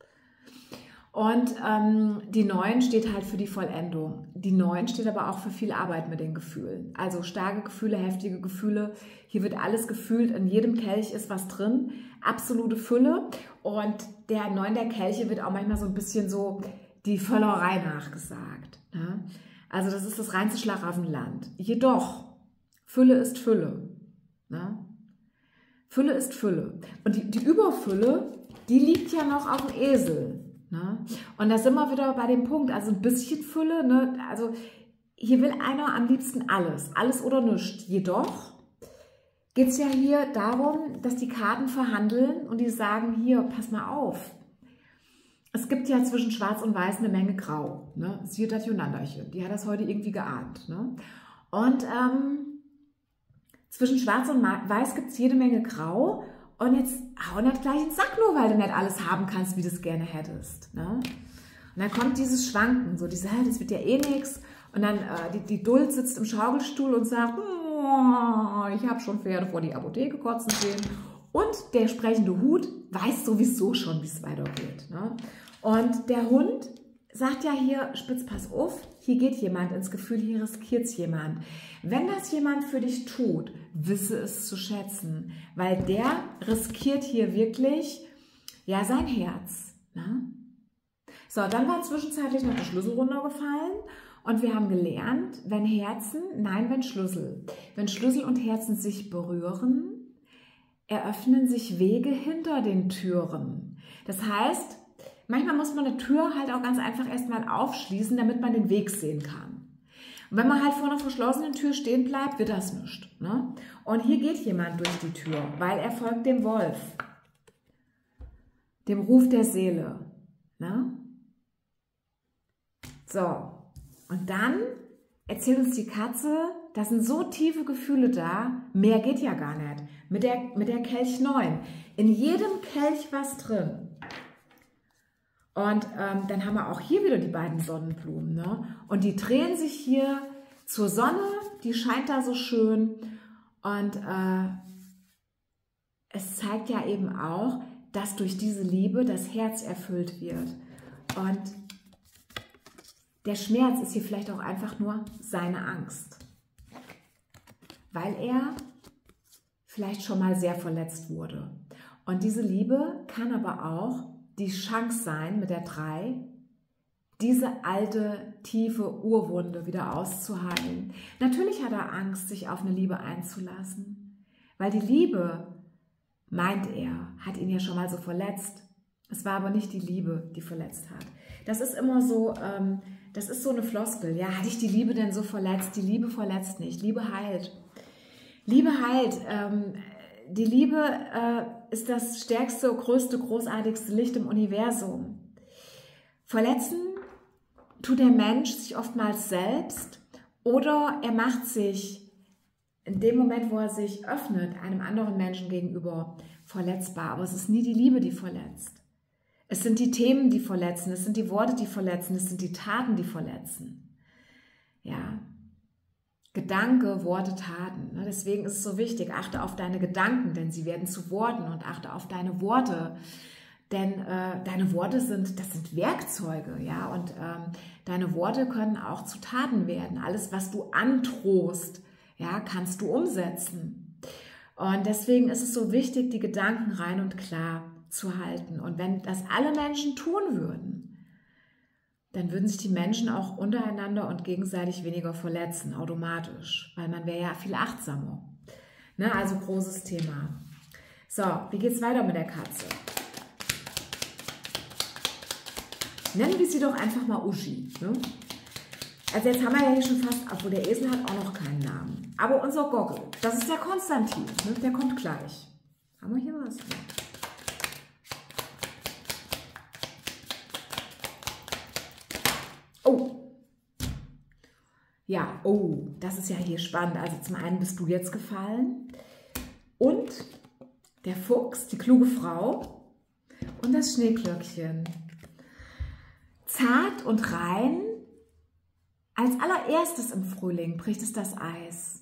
Und ähm, die neun steht halt für die Vollendung. Die neun steht aber auch für viel Arbeit mit den Gefühlen. Also starke Gefühle, heftige Gefühle. Hier wird alles gefühlt, in jedem Kelch ist was drin. Absolute Fülle. Und der neun der Kelche wird auch manchmal so ein bisschen so die Völlerei nachgesagt. Ne? Also das ist das reinste Schlaraffenland. Jedoch, Fülle ist Fülle. Ne? Fülle ist Fülle. Und die, die Überfülle, die liegt ja noch auf dem Esel. Ne? Und da sind wir wieder bei dem Punkt, also ein bisschen Fülle. Ne? Also hier will einer am liebsten alles, alles oder nichts. Jedoch geht es ja hier darum, dass die Karten verhandeln und die sagen, hier, pass mal auf. Es gibt ja zwischen Schwarz und Weiß eine Menge Grau. Ne? Siehe das Yonanderchen, die hat das heute irgendwie geahnt. Ne? Und ähm, zwischen Schwarz und Weiß gibt es jede Menge Grau. Und jetzt hau nicht gleich ins Sack nur, weil du nicht alles haben kannst, wie du es gerne hättest. Ne? Und dann kommt dieses Schwanken, so diese, das wird ja eh nichts. Und dann äh, die, die Duld sitzt im Schaukelstuhl und sagt, oh, ich habe schon Pferde vor die Apotheke kotzen sehen. Und der sprechende Hut weiß sowieso schon, wie es weitergeht. Ne? Und der Hund sagt ja hier, spitz, pass auf, hier geht jemand ins Gefühl, hier riskiert es jemand. Wenn das jemand für dich tut, wisse es zu schätzen, weil der riskiert hier wirklich, ja, sein Herz. Ne? So, dann war zwischenzeitlich noch der Schlüssel runtergefallen und wir haben gelernt, wenn Herzen, nein, wenn Schlüssel. Wenn Schlüssel und Herzen sich berühren, eröffnen sich Wege hinter den Türen. Das heißt, manchmal muss man eine Tür halt auch ganz einfach erstmal aufschließen, damit man den Weg sehen kann. Und wenn man halt vor einer verschlossenen Tür stehen bleibt, wird das nichts. Ne? Und hier geht jemand durch die Tür, weil er folgt dem Wolf, dem Ruf der Seele. Ne? So, und dann erzählt uns die Katze, da sind so tiefe Gefühle da, mehr geht ja gar nicht. Mit der, mit der Kelch neun. In jedem Kelch was drin. Und ähm, dann haben wir auch hier wieder die beiden Sonnenblumen. Ne? Und die drehen sich hier zur Sonne, die scheint da so schön. Und äh, es zeigt ja eben auch, dass durch diese Liebe das Herz erfüllt wird. Und der Schmerz ist hier vielleicht auch einfach nur seine Angst. Weil er vielleicht schon mal sehr verletzt wurde. Und diese Liebe kann aber auch die Chance sein, mit der drei diese alte, tiefe Urwunde wieder auszuheilen. Natürlich hat er Angst, sich auf eine Liebe einzulassen, weil die Liebe, meint er, hat ihn ja schon mal so verletzt. Es war aber nicht die Liebe, die verletzt hat. Das ist immer so, ähm, das ist so eine Floskel. Ja, hatte ich die Liebe denn so verletzt? Die Liebe verletzt nicht, Liebe heilt. Liebe heilt. Ähm, die Liebe äh, ist das stärkste, größte, großartigste Licht im Universum. Verletzen tut der Mensch sich oftmals selbst oder er macht sich in dem Moment, wo er sich öffnet, einem anderen Menschen gegenüber verletzbar. Aber es ist nie die Liebe, die verletzt. Es sind die Themen, die verletzen, es sind die Worte, die verletzen, es sind die Taten, die verletzen. Ja. Gedanke, Worte, Taten. Deswegen ist es so wichtig, achte auf deine Gedanken, denn sie werden zu Worten und achte auf deine Worte. Denn äh, deine Worte sind, das sind Werkzeuge, ja, und ähm, deine Worte können auch zu Taten werden. Alles, was du androhst, ja, kannst du umsetzen. Und deswegen ist es so wichtig, die Gedanken rein und klar zu halten. Und wenn das alle Menschen tun würden, dann würden sich die Menschen auch untereinander und gegenseitig weniger verletzen, automatisch, weil man wäre ja viel achtsamer. Ne, also großes Thema. So, wie geht es weiter mit der Katze? Nennen wir sie doch einfach mal Uschi. Ne? Also jetzt haben wir ja hier schon fast, obwohl der Esel hat auch noch keinen Namen. Aber unser Gockel, das ist der Konstantin, ne? Der kommt gleich. Haben wir hier was? Ja, oh, das ist ja hier spannend. Also zum einen bist du jetzt gefallen und der Fuchs, die kluge Frau und das Schneeglöckchen. Zart und rein, als allererstes im Frühling bricht es das Eis.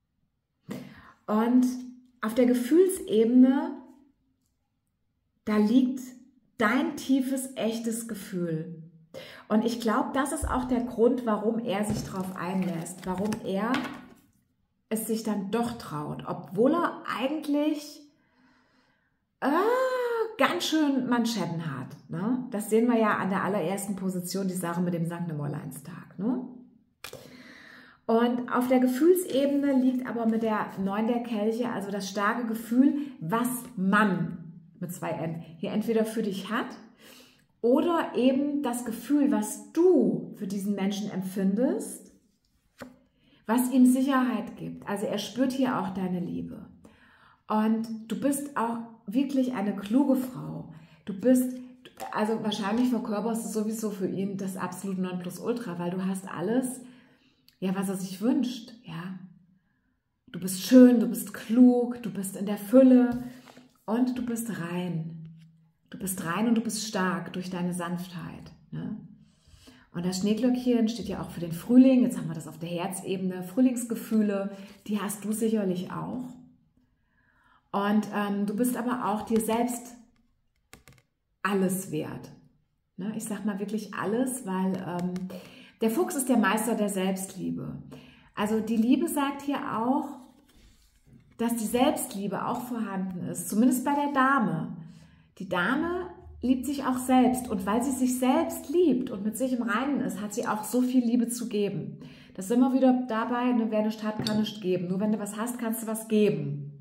Und auf der Gefühlsebene, da liegt dein tiefes, echtes Gefühl. Und ich glaube, das ist auch der Grund, warum er sich darauf einlässt, warum er es sich dann doch traut, obwohl er eigentlich äh, ganz schön Manschetten hat. Ne? Das sehen wir ja an der allerersten Position, die Sache mit dem Sankt Nimmerleinstag. Ne? Und auf der Gefühlsebene liegt aber mit der neun der Kelche, also das starke Gefühl, was man mit zwei N hier entweder für dich hat oder eben das Gefühl, was du für diesen Menschen empfindest, was ihm Sicherheit gibt. Also er spürt hier auch deine Liebe. Und du bist auch wirklich eine kluge Frau. Du bist, also wahrscheinlich verkörperst du sowieso für ihn das absolute Nonplusultra, weil du hast alles, ja, was er sich wünscht, ja. Du bist schön, du bist klug, du bist in der Fülle und du bist rein. Du bist rein und du bist stark durch deine Sanftheit. Ne? Und das Schneeglöckchen steht ja auch für den Frühling. Jetzt haben wir das auf der Herzebene. Frühlingsgefühle, die hast du sicherlich auch. Und ähm, du bist aber auch dir selbst alles wert. Ne? Ich sage mal wirklich alles, weil ähm, der Fuchs ist der Meister der Selbstliebe. Also die Liebe sagt hier auch, dass die Selbstliebe auch vorhanden ist, zumindest bei der Dame. Die Dame liebt sich auch selbst und weil sie sich selbst liebt und mit sich im Reinen ist, hat sie auch so viel Liebe zu geben. Das ist immer wieder dabei, ne, wer nichts hat, kann nichts geben. Nur wenn du was hast, kannst du was geben.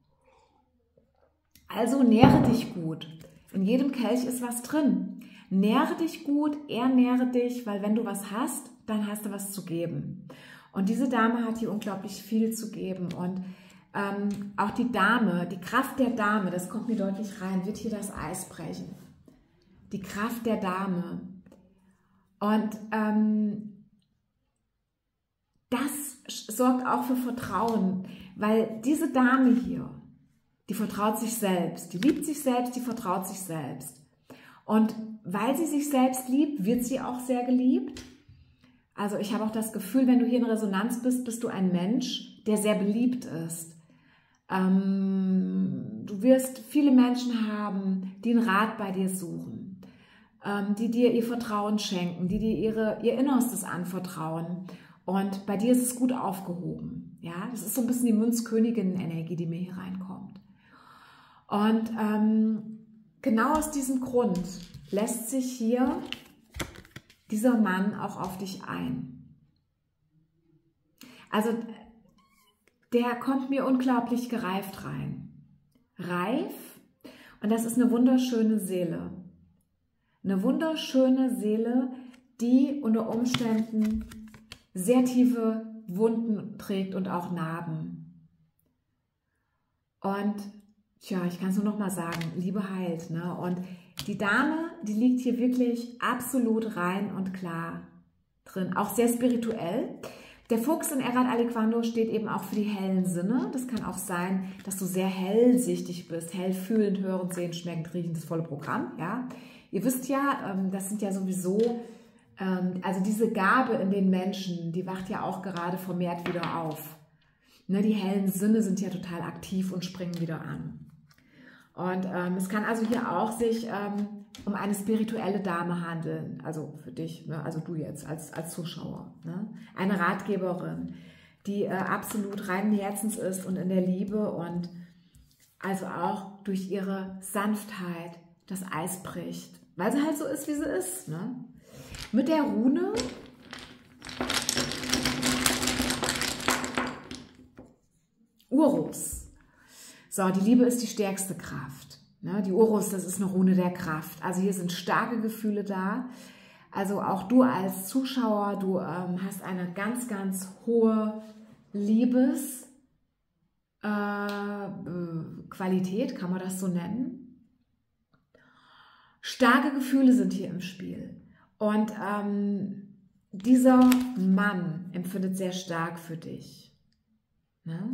Also nähre dich gut. In jedem Kelch ist was drin. Nähre dich gut, ernähre dich, weil wenn du was hast, dann hast du was zu geben. Und diese Dame hat hier unglaublich viel zu geben und Ähm, auch die Dame, die Kraft der Dame, das kommt mir deutlich rein, wird hier das Eis brechen. Die Kraft der Dame. Und ähm, das sorgt auch für Vertrauen, weil diese Dame hier, die vertraut sich selbst, die liebt sich selbst, die vertraut sich selbst. Und weil sie sich selbst liebt, wird sie auch sehr geliebt. Also ich habe auch das Gefühl, wenn du hier in Resonanz bist, bist du ein Mensch, der sehr beliebt ist. Ähm, du wirst viele Menschen haben, die einen Rat bei dir suchen, ähm, die dir ihr Vertrauen schenken, die dir ihre, ihr Innerstes anvertrauen. Und bei dir ist es gut aufgehoben. Ja? Das ist so ein bisschen die Münzkönigin-Energie, die mir hier reinkommt. Und ähm, genau aus diesem Grund lässt sich hier dieser Mann auch auf dich ein. Also der kommt mir unglaublich gereift rein. Reif, und das ist eine wunderschöne Seele. Eine wunderschöne Seele, die unter Umständen sehr tiefe Wunden trägt und auch Narben. Und tja, ich kann es nur noch mal sagen, Liebe heilt. Ne? Und die Dame, die liegt hier wirklich absolut rein und klar drin, auch sehr spirituell. Der Fuchs in Erat Aliquando steht eben auch für die hellen Sinne. Das kann auch sein, dass du sehr hellsichtig bist, hellfühlend, hörend, sehend, schmeckend, riechend, das volle Programm. Ja? Ihr wisst ja, das sind ja sowieso, also diese Gabe in den Menschen, die wacht ja auch gerade vermehrt wieder auf. Ne, die hellen Sinne sind ja total aktiv und springen wieder an. Und ähm, es kann also hier auch sich ähm, um eine spirituelle Dame handeln, also für dich, ne, also du jetzt als, als Zuschauer. Ne? Eine Ratgeberin, die äh, absolut reinen Herzens ist und in der Liebe und also auch durch ihre Sanftheit das Eis bricht, weil sie halt so ist, wie sie ist. Ne? Mit der Rune Urus. So, die Liebe ist die stärkste Kraft. Ne? Die Urus, das ist eine Rune der Kraft. Also hier sind starke Gefühle da. Also auch du als Zuschauer, du ähm, hast eine ganz, ganz hohe Liebesqualität, äh, kann man das so nennen. Starke Gefühle sind hier im Spiel. Und ähm, dieser Mann empfindet sehr stark für dich. Ne?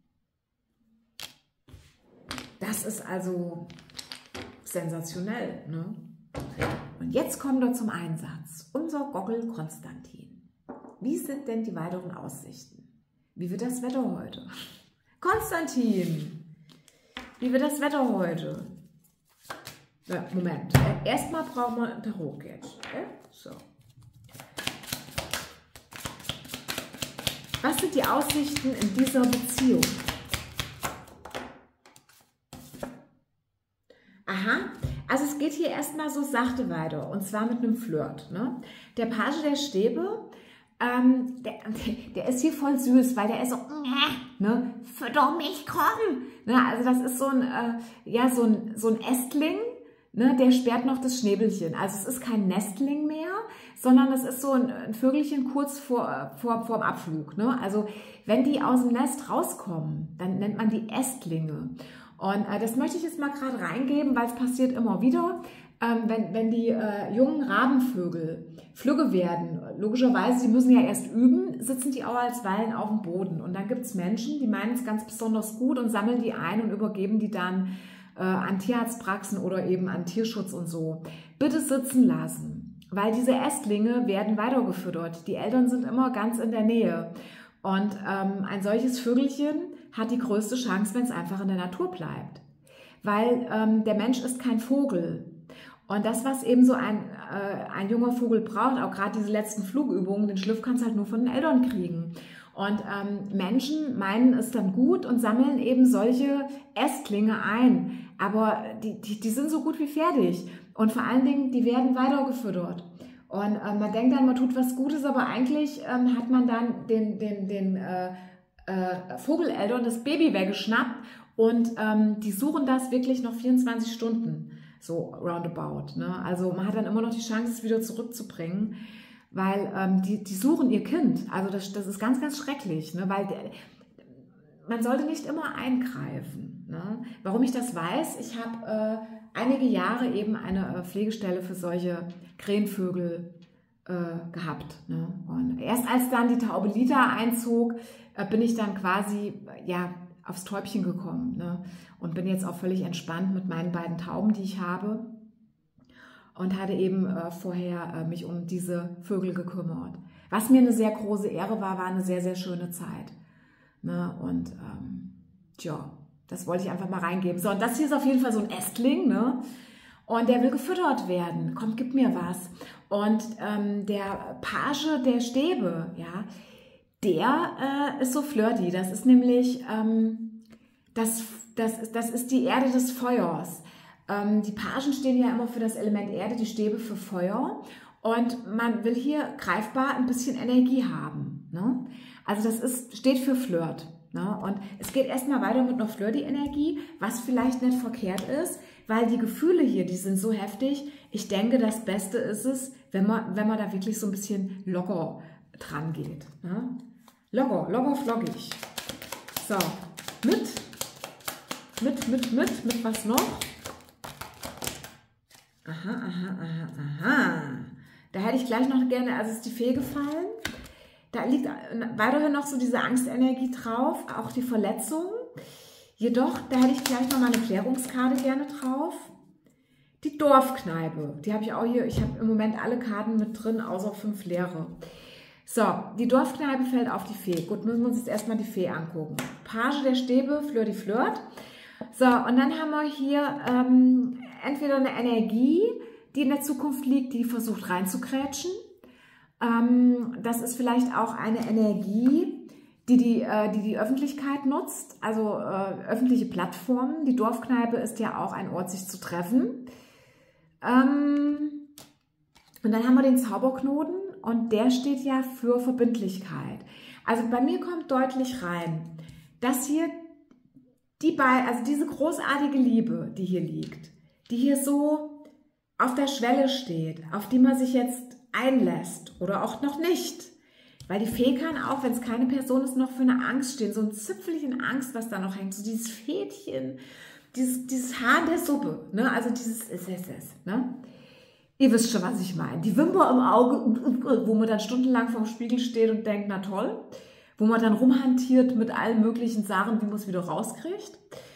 Das ist also sensationell. Ne? Und jetzt kommen wir zum Einsatz. Unser Gockel Konstantin. Wie sind denn die weiteren Aussichten? Wie wird das Wetter heute? Konstantin, wie wird das Wetter heute? Ja, Moment, erstmal brauchen wir ein Tarot-Catch. Okay? So. Was sind die Aussichten in dieser Beziehung? Aha, also es geht hier erstmal so sachte weiter und zwar mit einem Flirt. Ne? Der Page der Stäbe, ähm, der, der ist hier voll süß, weil der ist so, ne, fütter mich, komm. Ne? Also das ist so ein, äh, ja, so ein, so ein Ästling, ne? Der sperrt noch das Schnäbelchen. Also es ist kein Nestling mehr, sondern es ist so ein, ein Vögelchen kurz vor, vor, vor dem Abflug. Ne? Also wenn die aus dem Nest rauskommen, dann nennt man die Ästlinge. Und äh, das möchte ich jetzt mal gerade reingeben, weil es passiert immer wieder, ähm, wenn, wenn die äh, jungen Rabenvögel flügge werden. Logischerweise, sie müssen ja erst üben, sitzen die auch alsweilen auf dem Boden. Und dann gibt es Menschen, die meinen es ganz besonders gut und sammeln die ein und übergeben die dann äh, an Tierarztpraxen oder eben an Tierschutz und so. Bitte sitzen lassen, weil diese Ästlinge werden weitergefüttert. Die Eltern sind immer ganz in der Nähe. Und ähm, ein solches Vögelchen hat die größte Chance, wenn es einfach in der Natur bleibt. Weil ähm, der Mensch ist kein Vogel. Und das, was eben so ein, äh, ein junger Vogel braucht, auch gerade diese letzten Flugübungen, den Schliff kannst du halt nur von den Eltern kriegen. Und ähm, Menschen meinen es dann gut und sammeln eben solche Ästlinge ein. Aber die, die, die sind so gut wie fertig. Und vor allen Dingen, die werden weitergefüttert. Und äh, man denkt dann, man tut was Gutes, aber eigentlich ähm, hat man dann den, den, den äh, äh, Vogeleltern das Baby weggeschnappt und ähm, die suchen das wirklich noch vierundzwanzig Stunden, so roundabout. Ne? Also man hat dann immer noch die Chance, es wieder zurückzubringen, weil ähm, die, die suchen ihr Kind. Also das, das ist ganz, ganz schrecklich, ne? Weil der, man sollte nicht immer eingreifen. Ne? Warum ich das weiß, ich habe äh, einige Jahre eben eine äh, Pflegestelle für solche Krähenvögel äh, gehabt. Ne? Und erst als dann die Taube Lita einzog, äh, bin ich dann quasi ja, aufs Täubchen gekommen. Ne? Und bin jetzt auch völlig entspannt mit meinen beiden Tauben, die ich habe. Und hatte eben äh, vorher äh, mich um diese Vögel gekümmert. Was mir eine sehr große Ehre war, war eine sehr, sehr schöne Zeit. Ne? Und ähm, tja, das wollte ich einfach mal reingeben. So, und das hier ist auf jeden Fall so ein Ästling, ne? Und der will gefüttert werden. Komm, gib mir was. Und ähm, der Page der Stäbe, ja, der äh, ist so flirty. Das ist nämlich, ähm, das, das, das ist die Erde des Feuers. Ähm, die Pagen stehen ja immer für das Element Erde, die Stäbe für Feuer. Und man will hier greifbar ein bisschen Energie haben. Ne? Also das ist, steht für Flirt. Ne? Und es geht erstmal weiter mit noch Flirty-Energie, was vielleicht nicht verkehrt ist, weil die Gefühle hier, die sind so heftig. Ich denke, das Beste ist es, wenn man, wenn man da wirklich so ein bisschen locker dran geht. Ne? Locker, locker, flockig. So, mit, mit, mit, mit, mit was noch? Aha, aha, aha, aha. Da hätte ich gleich noch gerne, also ist die Fee gefallen. Da liegt weiterhin noch so diese Angstenergie drauf, auch die Verletzung. Jedoch, da hätte ich gleich noch mal eine Klärungskarte gerne drauf. Die Dorfkneipe, die habe ich auch hier, ich habe im Moment alle Karten mit drin, außer fünf leere. So, die Dorfkneipe fällt auf die Fee. Gut, müssen wir uns jetzt erstmal die Fee angucken. Page der Stäbe, Flirty Flirt. So, und dann haben wir hier ähm, entweder eine Energie, die in der Zukunft liegt, die versucht reinzukrätschen. Ähm, das ist vielleicht auch eine Energie, die die, äh, die, die Öffentlichkeit nutzt, also äh, öffentliche Plattformen. Die Dorfkneipe ist ja auch ein Ort, sich zu treffen. Ähm, und dann haben wir den Zauberknoten und der steht ja für Verbindlichkeit. Also bei mir kommt deutlich rein, dass hier die bei, also diese großartige Liebe, die hier liegt, die hier so auf der Schwelle steht, auf die man sich jetzt einlässt oder auch noch nicht. Weil die Fee kann auch, wenn es keine Person ist, noch für eine Angst stehen. So ein Zipfelchen Angst, was da noch hängt. So dieses Fädchen, dieses, dieses Haar in der Suppe. Ne? Also dieses S S S. Ne? Ihr wisst schon, was ich meine. Die Wimper im Auge, wo man dann stundenlang vorm Spiegel steht und denkt, na toll. Wo man dann rumhantiert mit allen möglichen Sachen, wie man es wieder rauskriegt.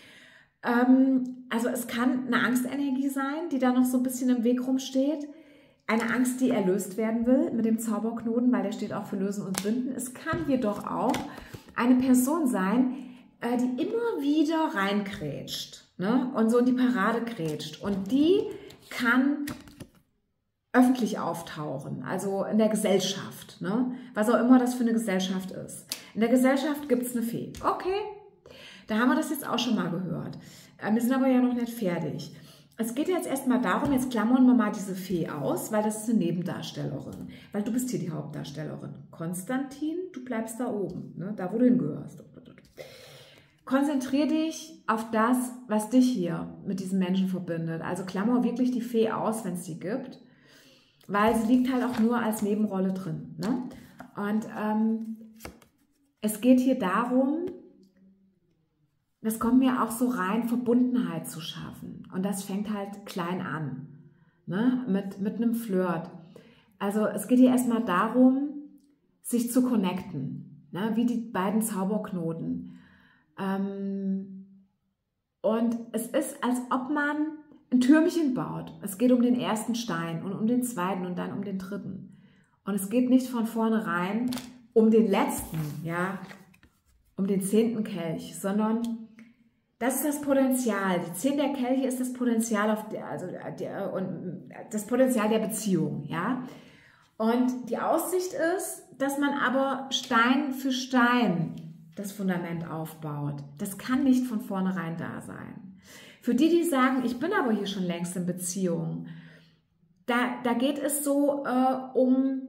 Ähm, also es kann eine Angstenergie sein, die da noch so ein bisschen im Weg rumsteht. Eine Angst, die erlöst werden will mit dem Zauberknoten, weil der steht auch für Lösen und Binden. Es kann jedoch auch eine Person sein, äh, die immer wieder reinkrätscht, ne? Und so in die Parade krätscht. Und die kann öffentlich auftauchen, also in der Gesellschaft, ne? Was auch immer das für eine Gesellschaft ist. In der Gesellschaft gibt es eine Fee. Okay, da haben wir das jetzt auch schon mal gehört. Wir sind aber ja noch nicht fertig. Es geht jetzt erstmal darum, jetzt klammern wir mal diese Fee aus, weil das ist eine Nebendarstellerin. Weil du bist hier die Hauptdarstellerin. Konstantin, du bleibst da oben, ne? Da wo du hingehörst. Konzentrier dich auf das, was dich hier mit diesem Menschen verbindet. Also klammer wirklich die Fee aus, wenn es die gibt. Weil sie liegt halt auch nur als Nebenrolle drin. Ne? Und ähm, es geht hier darum, das kommt mir auch so rein, Verbundenheit zu schaffen. Und das fängt halt klein an, ne? mit, mit einem Flirt. Also es geht hier erstmal darum, sich zu connecten, ne? Wie die beiden Zauberknoten. Ähm, und es ist, als ob man ein Türmchen baut. Es geht um den ersten Stein und um den zweiten und dann um den dritten. Und es geht nicht von vornherein um den letzten, ja, um den zehnten Kelch, sondern das ist das Potenzial. Die zehn der Kelche ist das Potenzial auf der, also der, und das Potenzial der Beziehung, ja. Und die Aussicht ist, dass man aber Stein für Stein das Fundament aufbaut. Das kann nicht von vornherein da sein. Für die, die sagen, ich bin aber hier schon längst in Beziehung, da, da geht es so äh, um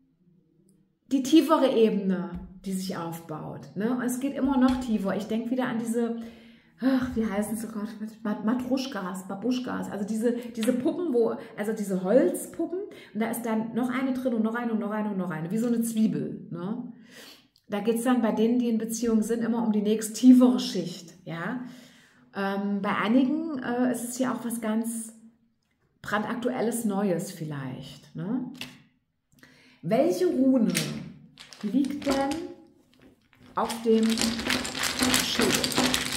die tiefere Ebene, die sich aufbaut. Ne? Und es geht immer noch tiefer. Ich denke wieder an diese, ach, wie heißen sie Gott, Matruschkas, Babuschkas, also diese, diese Puppen, wo, also diese Holzpuppen, und da ist dann noch eine drin und noch eine und noch eine und noch eine, wie so eine Zwiebel. Ne? Da geht es dann bei denen, die in Beziehung sind, immer um die nächst tiefere Schicht, ja. Ähm, bei einigen äh, ist es ja auch was ganz brandaktuelles Neues vielleicht. Ne? Welche Rune liegt denn auf dem Schild?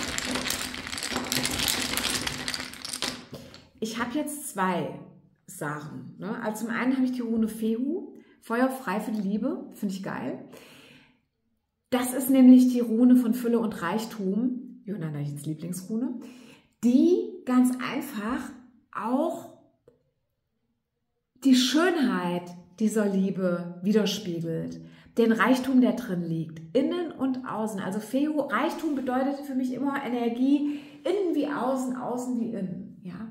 Ich habe jetzt zwei Sachen. Ne? Also zum einen habe ich die Rune Fehu, Feuer frei für die Liebe, finde ich geil. Das ist nämlich die Rune von Fülle und Reichtum. Jonandachens Lieblingsrune, die ganz einfach auch die Schönheit dieser Liebe widerspiegelt, den Reichtum, der drin liegt, innen und außen. Also Fehu, Reichtum bedeutet für mich immer Energie, innen wie außen, außen wie innen. Ja?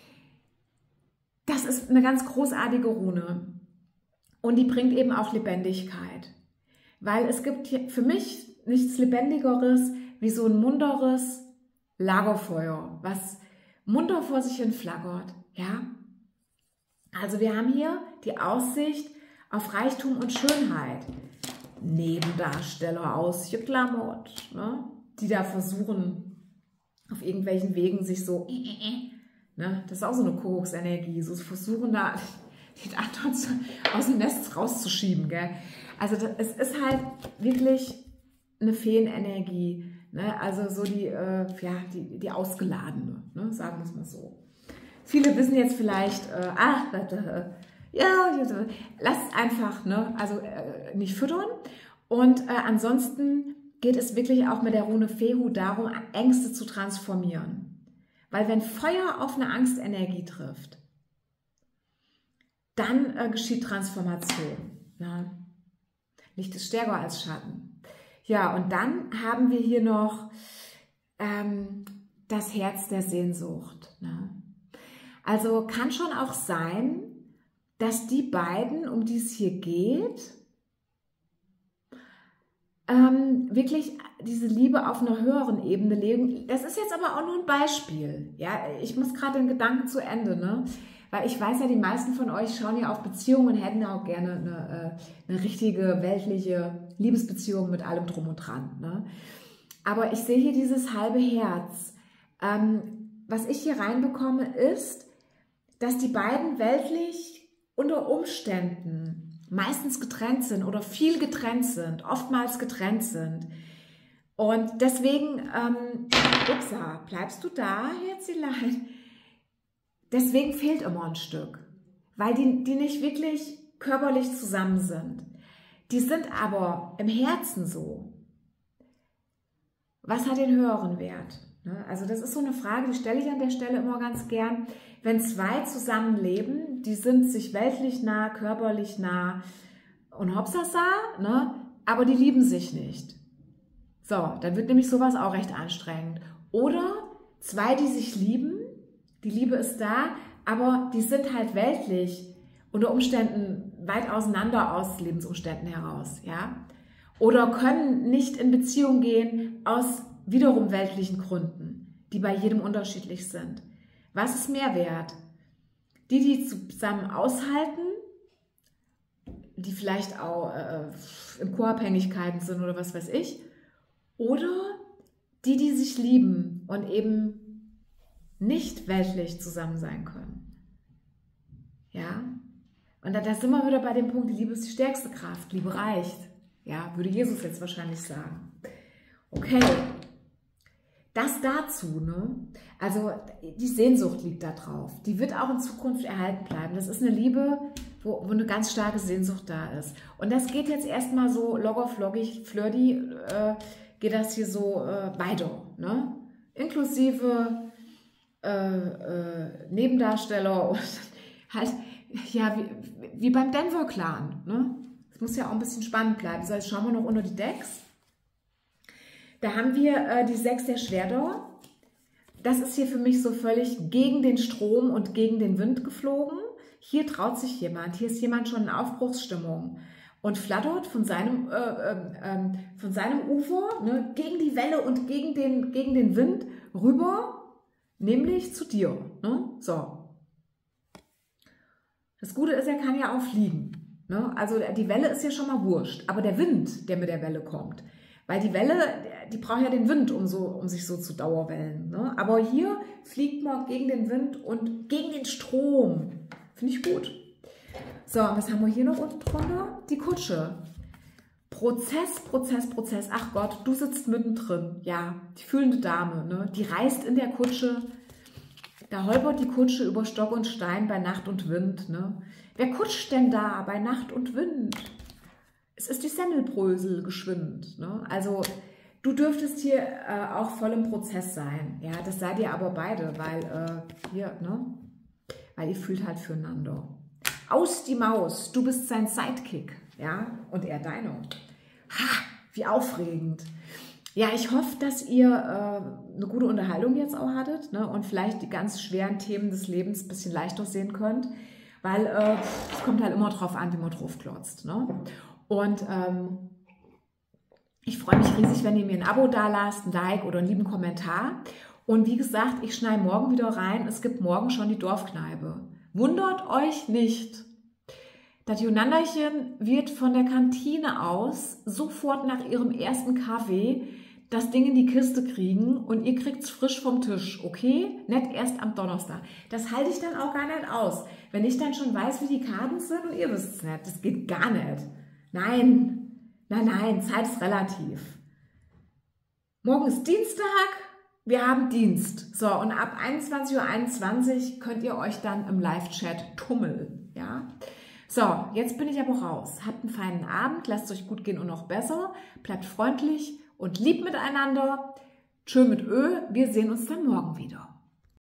Das ist eine ganz großartige Rune und die bringt eben auch Lebendigkeit, weil es gibt für mich nichts Lebendigeres wie so ein munteres Lagerfeuer, was munter vor sich hin flackert, ja. Also wir haben hier die Aussicht auf Reichtum und Schönheit. Nebendarsteller ausgeklammert, ne? Die da versuchen, auf irgendwelchen Wegen sich so, ne? Das ist auch so eine Kuckucksenergie, so versuchen da den anderen aus dem Nest rauszuschieben, gell? Also das, es ist halt wirklich eine Feenenergie, ne? Also so die, äh, ja, die, die ausgeladene, ne? Sagen wir es mal so. Viele wissen jetzt vielleicht, äh, ach, äh, ja, lasst einfach, ne? Also äh, nicht füttern. Und äh, ansonsten geht es wirklich auch mit der Rune Fehu darum, Ängste zu transformieren. Weil wenn Feuer auf eine Angstenergie trifft, dann äh, geschieht Transformation. Ne? Licht ist stärker als Schatten. Ja, und dann haben wir hier noch ähm, das Herz der Sehnsucht. Ne? Also kann schon auch sein, dass die beiden, um die es hier geht, ähm, wirklich diese Liebe auf einer höheren Ebene legen. Das ist jetzt aber auch nur ein Beispiel. Ja, ich muss gerade den Gedanken zu Ende, ne? Weil ich weiß ja, die meisten von euch schauen ja auf Beziehungen und hätten auch gerne eine, eine richtige, weltliche Liebesbeziehung mit allem drum und dran. Ne? Aber ich sehe hier dieses halbe Herz. Ähm, was ich hier reinbekomme, ist, dass die beiden weltlich unter Umständen meistens getrennt sind oder viel getrennt sind, oftmals getrennt sind. Und deswegen, ähm, upsa, bleibst du da, Herzelein? Deswegen fehlt immer ein Stück, weil die, die nicht wirklich körperlich zusammen sind. Die sind aber im Herzen so. Was hat den höheren Wert? Also das ist so eine Frage, die stelle ich an der Stelle immer ganz gern. Wenn zwei zusammenleben, die sind sich weltlich nah, körperlich nah und hopsasa, ne? Aber die lieben sich nicht. So, dann wird nämlich sowas auch recht anstrengend. Oder zwei, die sich lieben, die Liebe ist da, aber die sind halt weltlich unter Umständen weit auseinander aus Lebensumständen heraus, ja? Oder können nicht in Beziehung gehen aus wiederum weltlichen Gründen, die bei jedem unterschiedlich sind. Was ist mehr wert? Die, die zusammen aushalten, die vielleicht auch äh, in Co-Abhängigkeiten sind oder was weiß ich, oder die, die sich lieben und eben nicht weltlich zusammen sein können. Ja? Und da, da sind wir wieder bei dem Punkt, die Liebe ist die stärkste Kraft, Liebe reicht. Ja, würde Jesus jetzt wahrscheinlich sagen. Okay, das dazu, ne? Also die Sehnsucht liegt da drauf. Die wird auch in Zukunft erhalten bleiben. Das ist eine Liebe, wo, wo eine ganz starke Sehnsucht da ist. Und das geht jetzt erstmal so locker, flockig, flirty, äh, geht das hier so äh, weiter, ne? Inklusive äh, äh, Nebendarsteller und halt, ja, wie, wie beim Denver Clan, ne? Es muss ja auch ein bisschen spannend bleiben. So, jetzt schauen wir noch unter die Decks. Da haben wir äh, die Sechs der Schwerter. Das ist hier für mich so völlig gegen den Strom und gegen den Wind geflogen. Hier traut sich jemand. Hier ist jemand schon in Aufbruchsstimmung und flattert von seinem, äh, äh, von seinem Ufer, ne, gegen die Welle und gegen den, gegen den Wind rüber, nämlich zu dir. Ne? So. Das Gute ist, er kann ja auch fliegen. Ne? Also die Welle ist ja schon mal wurscht, aber der Wind, der mit der Welle kommt, weil die Welle, die braucht ja den Wind, um, so, um sich so zu Dauerwellen. Ne? Aber hier fliegt man gegen den Wind und gegen den Strom. Finde ich gut. So, was haben wir hier noch unten drunter? Die Kutsche. Prozess, Prozess, Prozess. Ach Gott, du sitzt mittendrin. Ja, die fühlende Dame, ne? Die reist in der Kutsche. Da holpert die Kutsche über Stock und Stein bei Nacht und Wind. Ne? Wer kutscht denn da bei Nacht und Wind? Es ist die Semmelbrösel geschwind. Ne? Also du dürftest hier äh, auch voll im Prozess sein. Ja, das seid ihr aber beide, weil äh, hier, ne? Weil ihr fühlt halt füreinander. Aus die Maus, du bist sein Sidekick, ja, und er deiner. Ha, wie aufregend. Ja, ich hoffe, dass ihr äh, eine gute Unterhaltung jetzt auch hattet, ne, und vielleicht die ganz schweren Themen des Lebens ein bisschen leichter sehen könnt, weil äh, es kommt halt immer drauf an, wie man drauf klotzt. Ne? Und ähm, ich freue mich riesig, wenn ihr mir ein Abo da lasst, ein Like oder einen lieben Kommentar. Und wie gesagt, ich schneide morgen wieder rein. Es gibt morgen schon die Dorfkneipe. Wundert euch nicht. Das Jonanderchen wird von der Kantine aus sofort nach ihrem ersten Kaffee das Ding in die Kiste kriegen und ihr kriegt es frisch vom Tisch, okay? Nicht erst am Donnerstag. Das halte ich dann auch gar nicht aus. Wenn ich dann schon weiß, wie die Karten sind und ihr wisst es nicht. Das geht gar nicht. Nein, nein, nein, Zeit ist relativ. Morgen ist Dienstag, wir haben Dienst. So, und ab einundzwanzig Uhr einundzwanzig könnt ihr euch dann im Live-Chat tummeln, ja? So, jetzt bin ich aber raus. Habt einen feinen Abend, lasst es euch gut gehen und noch besser. Bleibt freundlich und lieb miteinander. Tschö mit Ö, wir sehen uns dann morgen wieder.